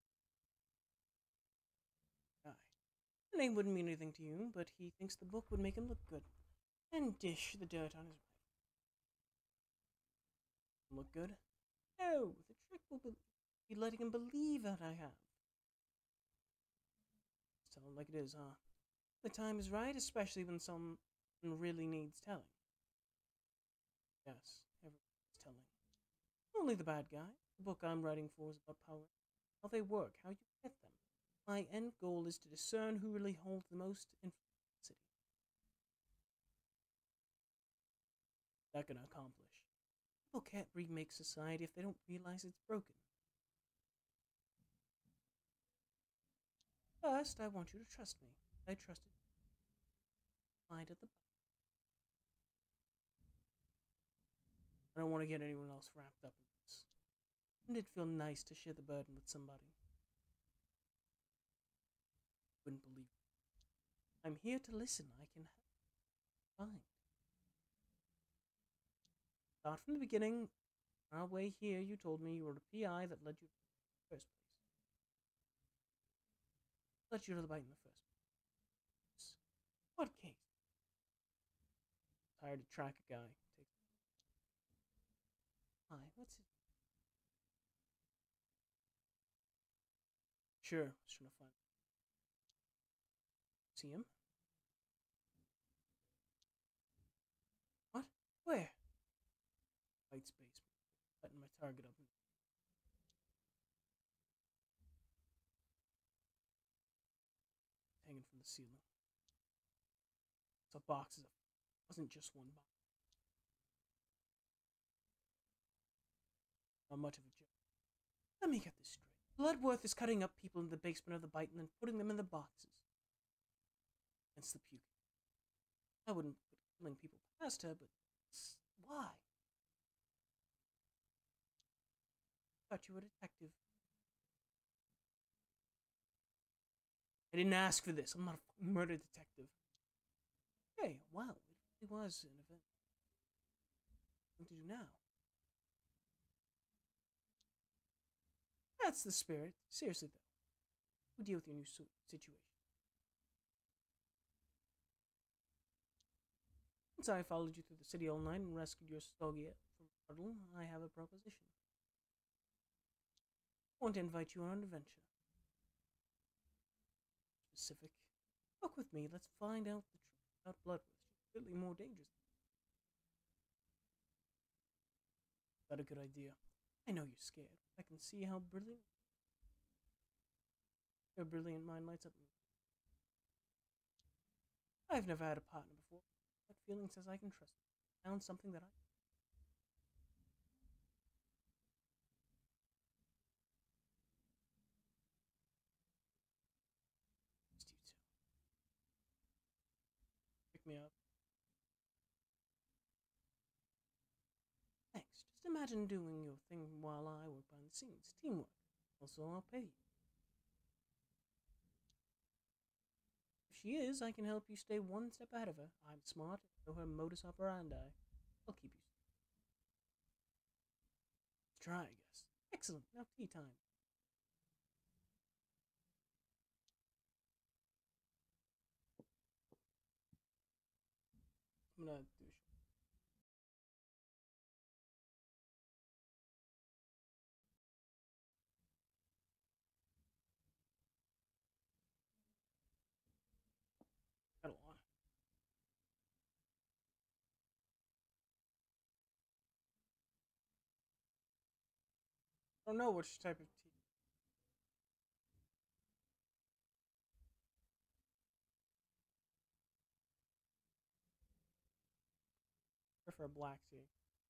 Guy. The name wouldn't mean anything to you, but he thinks the book would make him look good. And dish the dirt on his rifle. Look good? No, the trick will be letting him believe that I have. Tell him like it is, huh? The time is right, especially when someone really needs telling. Yes, everyone's telling. Only the bad guy. The book I'm writing for is about power. How they work, how you get them. My end goal is to discern who really holds the most influence in the city. That can accomplish. People can't remake society if they don't realize it's broken. First, I want you to trust me. I trusted you. Find at the I don't want to get anyone else wrapped up in this. Wouldn't it feel nice to share the burden with somebody? Wouldn't believe it. I'm here to listen. I can help. Fine. Start from the beginning. On our way here, you told me you were a P I that led you to the first place. Led you to the bite in the first place. What case? Tired to track a guy. Take Hi, what's it? Sure, I was trying to find See him? What? Where? White space. Button my target up. Hanging from the ceiling. It's a box. It wasn't just one box. Not much of a joke. Let me get this straight. Bloodworth is cutting up people in the basement of the bite and then putting them in the boxes. Against the puke. I wouldn't put killing people past her, but why? I thought you were a detective. I didn't ask for this. I'm not a murder detective. Hey, wow, it really was an event. What to do now? That's the spirit. Seriously, though. We'll deal with your new situation. Once I followed you through the city all night and rescued your Stogia from Puddle, I have a proposition. I want to invite you on an adventure. Specific. Walk with me, let's find out the truth about Bloodworth. She's really more dangerous. Is that a good idea? I know you're scared. I can see how brilliant your brilliant mind lights up. I've never had a partner before. That feeling says I can trust you. Found something that I trust you to. Pick me up. Thanks. Just imagine doing your thing while I work behind the scenes. Teamwork. Also, I'll pay you. If she is, I can help you stay one step ahead of her. I'm smart. I know her modus operandi. I'll keep you. Let's try, I guess. Excellent. Now tea time. I'm gonna do a got a lot. I don't know which type of tea. I prefer black tea.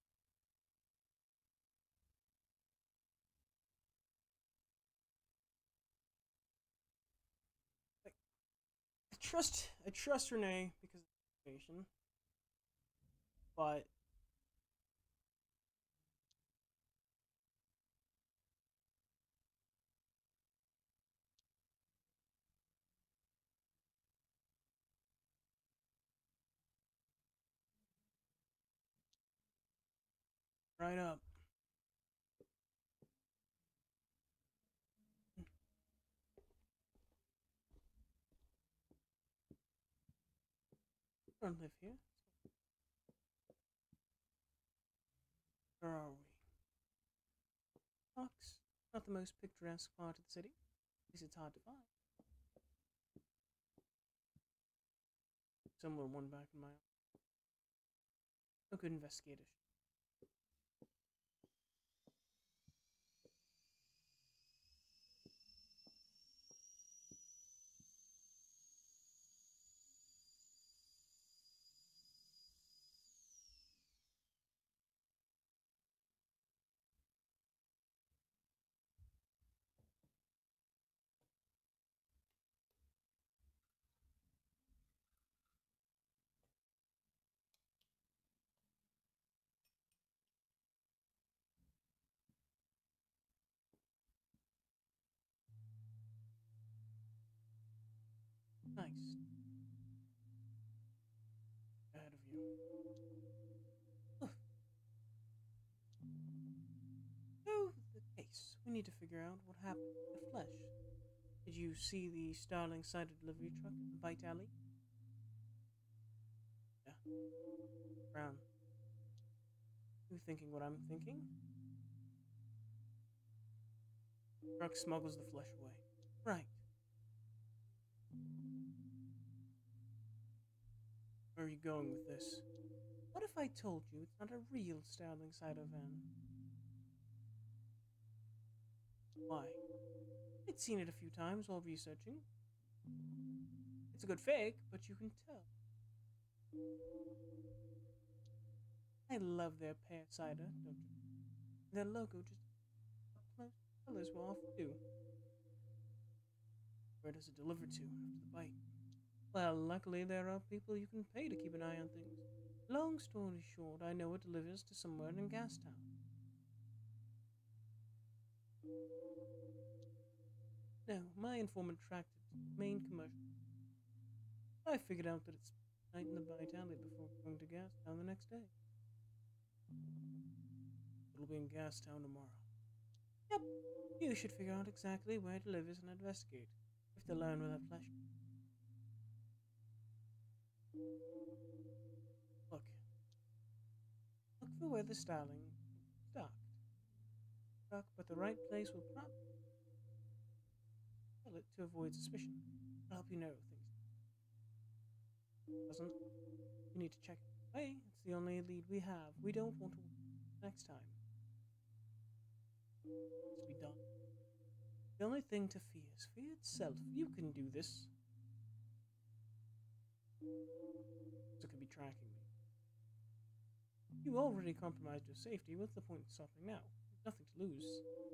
Like, I trust I trust Renee because of the situation, but right up. I don't live here. Where are we? Fox. Not the most picturesque part of the city. At least it's hard to find. Somewhere one back in my office. No good investigator. Nice. Ahead of you. Oh. So, the case. We need to figure out what happened to the flesh. Did you see the Starling sided delivery truck at the Bite Alley? Yeah. Brown. You thinking what I'm thinking? Truck smuggles the flesh away. Right. Where are you going with this? What if I told you it's not a real Starling cider van? Why? I'd seen it a few times while researching. It's a good fake, but you can tell. I love their pear cider, don't you? Their logo just up close colors will often do. Where does it deliver to after the bite? Well, luckily there are people you can pay to keep an eye on things. Long story short, I know it delivers to somewhere in Gastown. No, my informant tracked it to the main commercial. I figured out that it's night in the Bite Alley before going to Gastown the next day. It'll be in Gastown tomorrow. Yep, you should figure out exactly where it delivers and investigate. If to learn where that flesh. Look. Look for where the Starling docked. Dock, but the right place will probably tell it to avoid suspicion. I'll help you narrow things. Doesn't. You need to check it. Hey, it's the only lead we have. We don't want to next time. It's to be done. The only thing to fear is fear itself. You can do this. So it could be tracking me. You already compromised your safety. What's the point in stopping now? There's nothing to lose.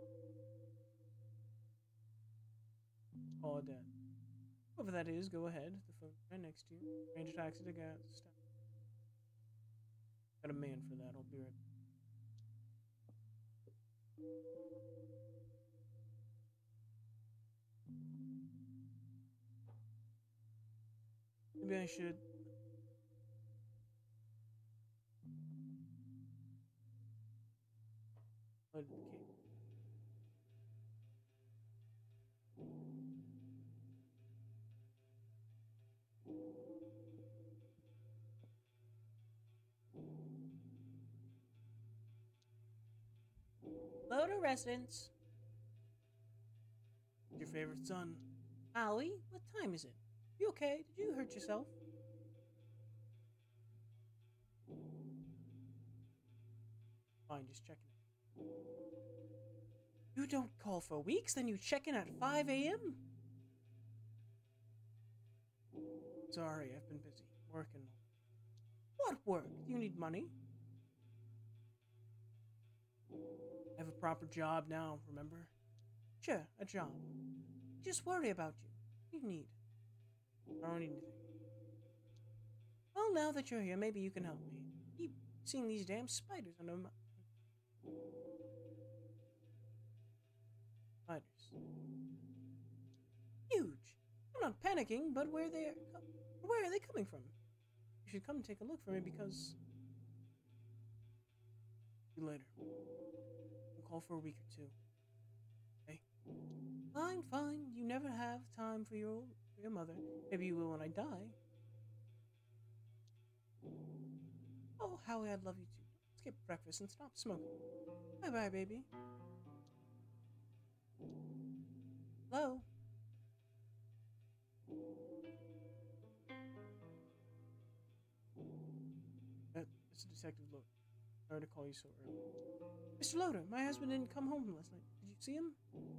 Call dead. Whoever that is, go ahead. The phone right next to you. Arrange a taxi to gas. Stop. Got a man for that. I'll be right back. Maybe I should. Load the cable. Loader residence. Your favorite son. Allie, what time is it? You okay? Did you hurt yourself? Fine, just checking it. You don't call for weeks, then you check in at five A M? Sorry, I've been busy. Working. What work? Do you need money? I have a proper job now, remember? Sure, a job. Just worry about you. What do you need? I don't need anything. Well, now that you're here, maybe you can help me. Keep seeing these damn spiders under my... Spiders. Huge. I'm not panicking, but where they are, where are they coming from? You should come and take a look for me because... See you later. We'll call for a week or two. Okay? Fine, fine. You never have time for your for your mother. Maybe you will when I die. Oh, Howie, I'd love you too. Skip breakfast and stop smoking. Bye-bye, baby. Hello? Uh, it's Detective Loader. Sorry to call you so early. Mister Loader, my husband didn't come home last night. Did you see him?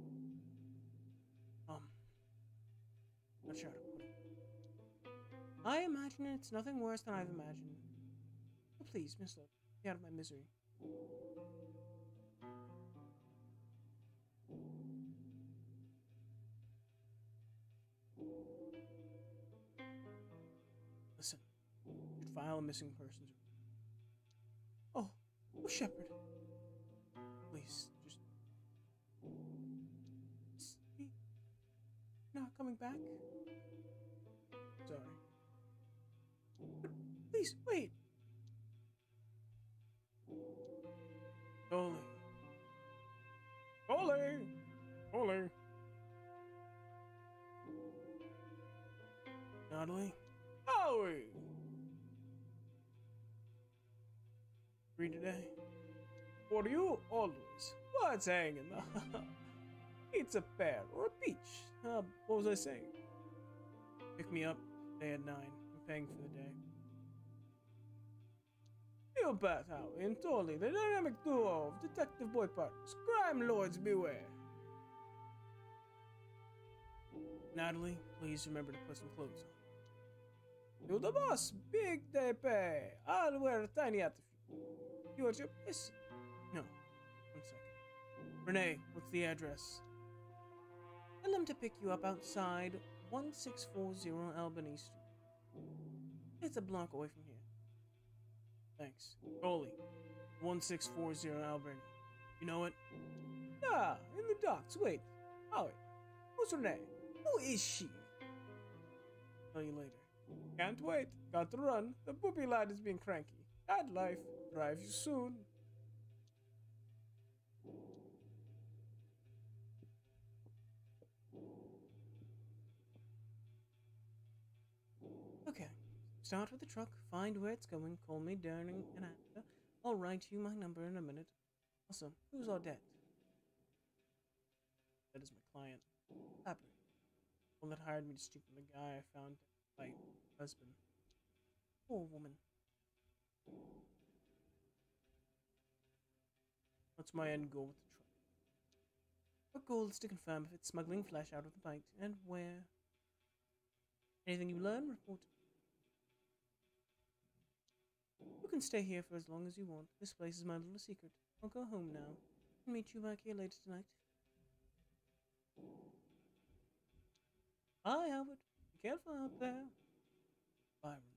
Um, not sure how to put it. I imagine it's nothing worse than I've imagined. Oh, please, Miss Loader, get out of my misery. Listen, you should file a missing persons report. Oh, oh, Shepard. Please, just... Is he not coming back? Sorry. But please, wait. Coley. Coley! Coley! Natalie? Howie! Free today? For you, always. What's hanging? It's a pear or a peach. Uh, what was I saying? Pick me up today at nine. I'm paying for the day. You bet, Howie, and Tolly, the dynamic duo of Detective Boy partners. Crime lords beware. Natalie, please remember to put some clothes on. To the boss, big they pay. I'll wear a tiny hat for you. You want your piss? No. One second. Renee, what's the address? Tell them to pick you up outside one six four zero Albany Street. It's a block away from here. Thanks. Goalie. one six four zero Albany. You know it? Ah, in the docks. Wait. Howie. Who's Renee? Who is she? Tell you later. Can't wait. Got to run. The booby lad is being cranky. Bad life. Drive you soon. Okay. Start with the truck. Find where it's going. Call me during and after. I'll write you my number in a minute. Awesome. Who's Audette? That is my client. Pepper. The one that hired me to stoop on the guy I found my husband. Poor woman. What's my end goal with the truck? Our goal is to confirm if it's smuggling flesh out of the bite and where. Anything you learn, report. You can stay here for as long as you want. This place is my little secret. I'll go home now. I'll meet you back here later tonight. Bye, Albert. Be careful out there. Bye,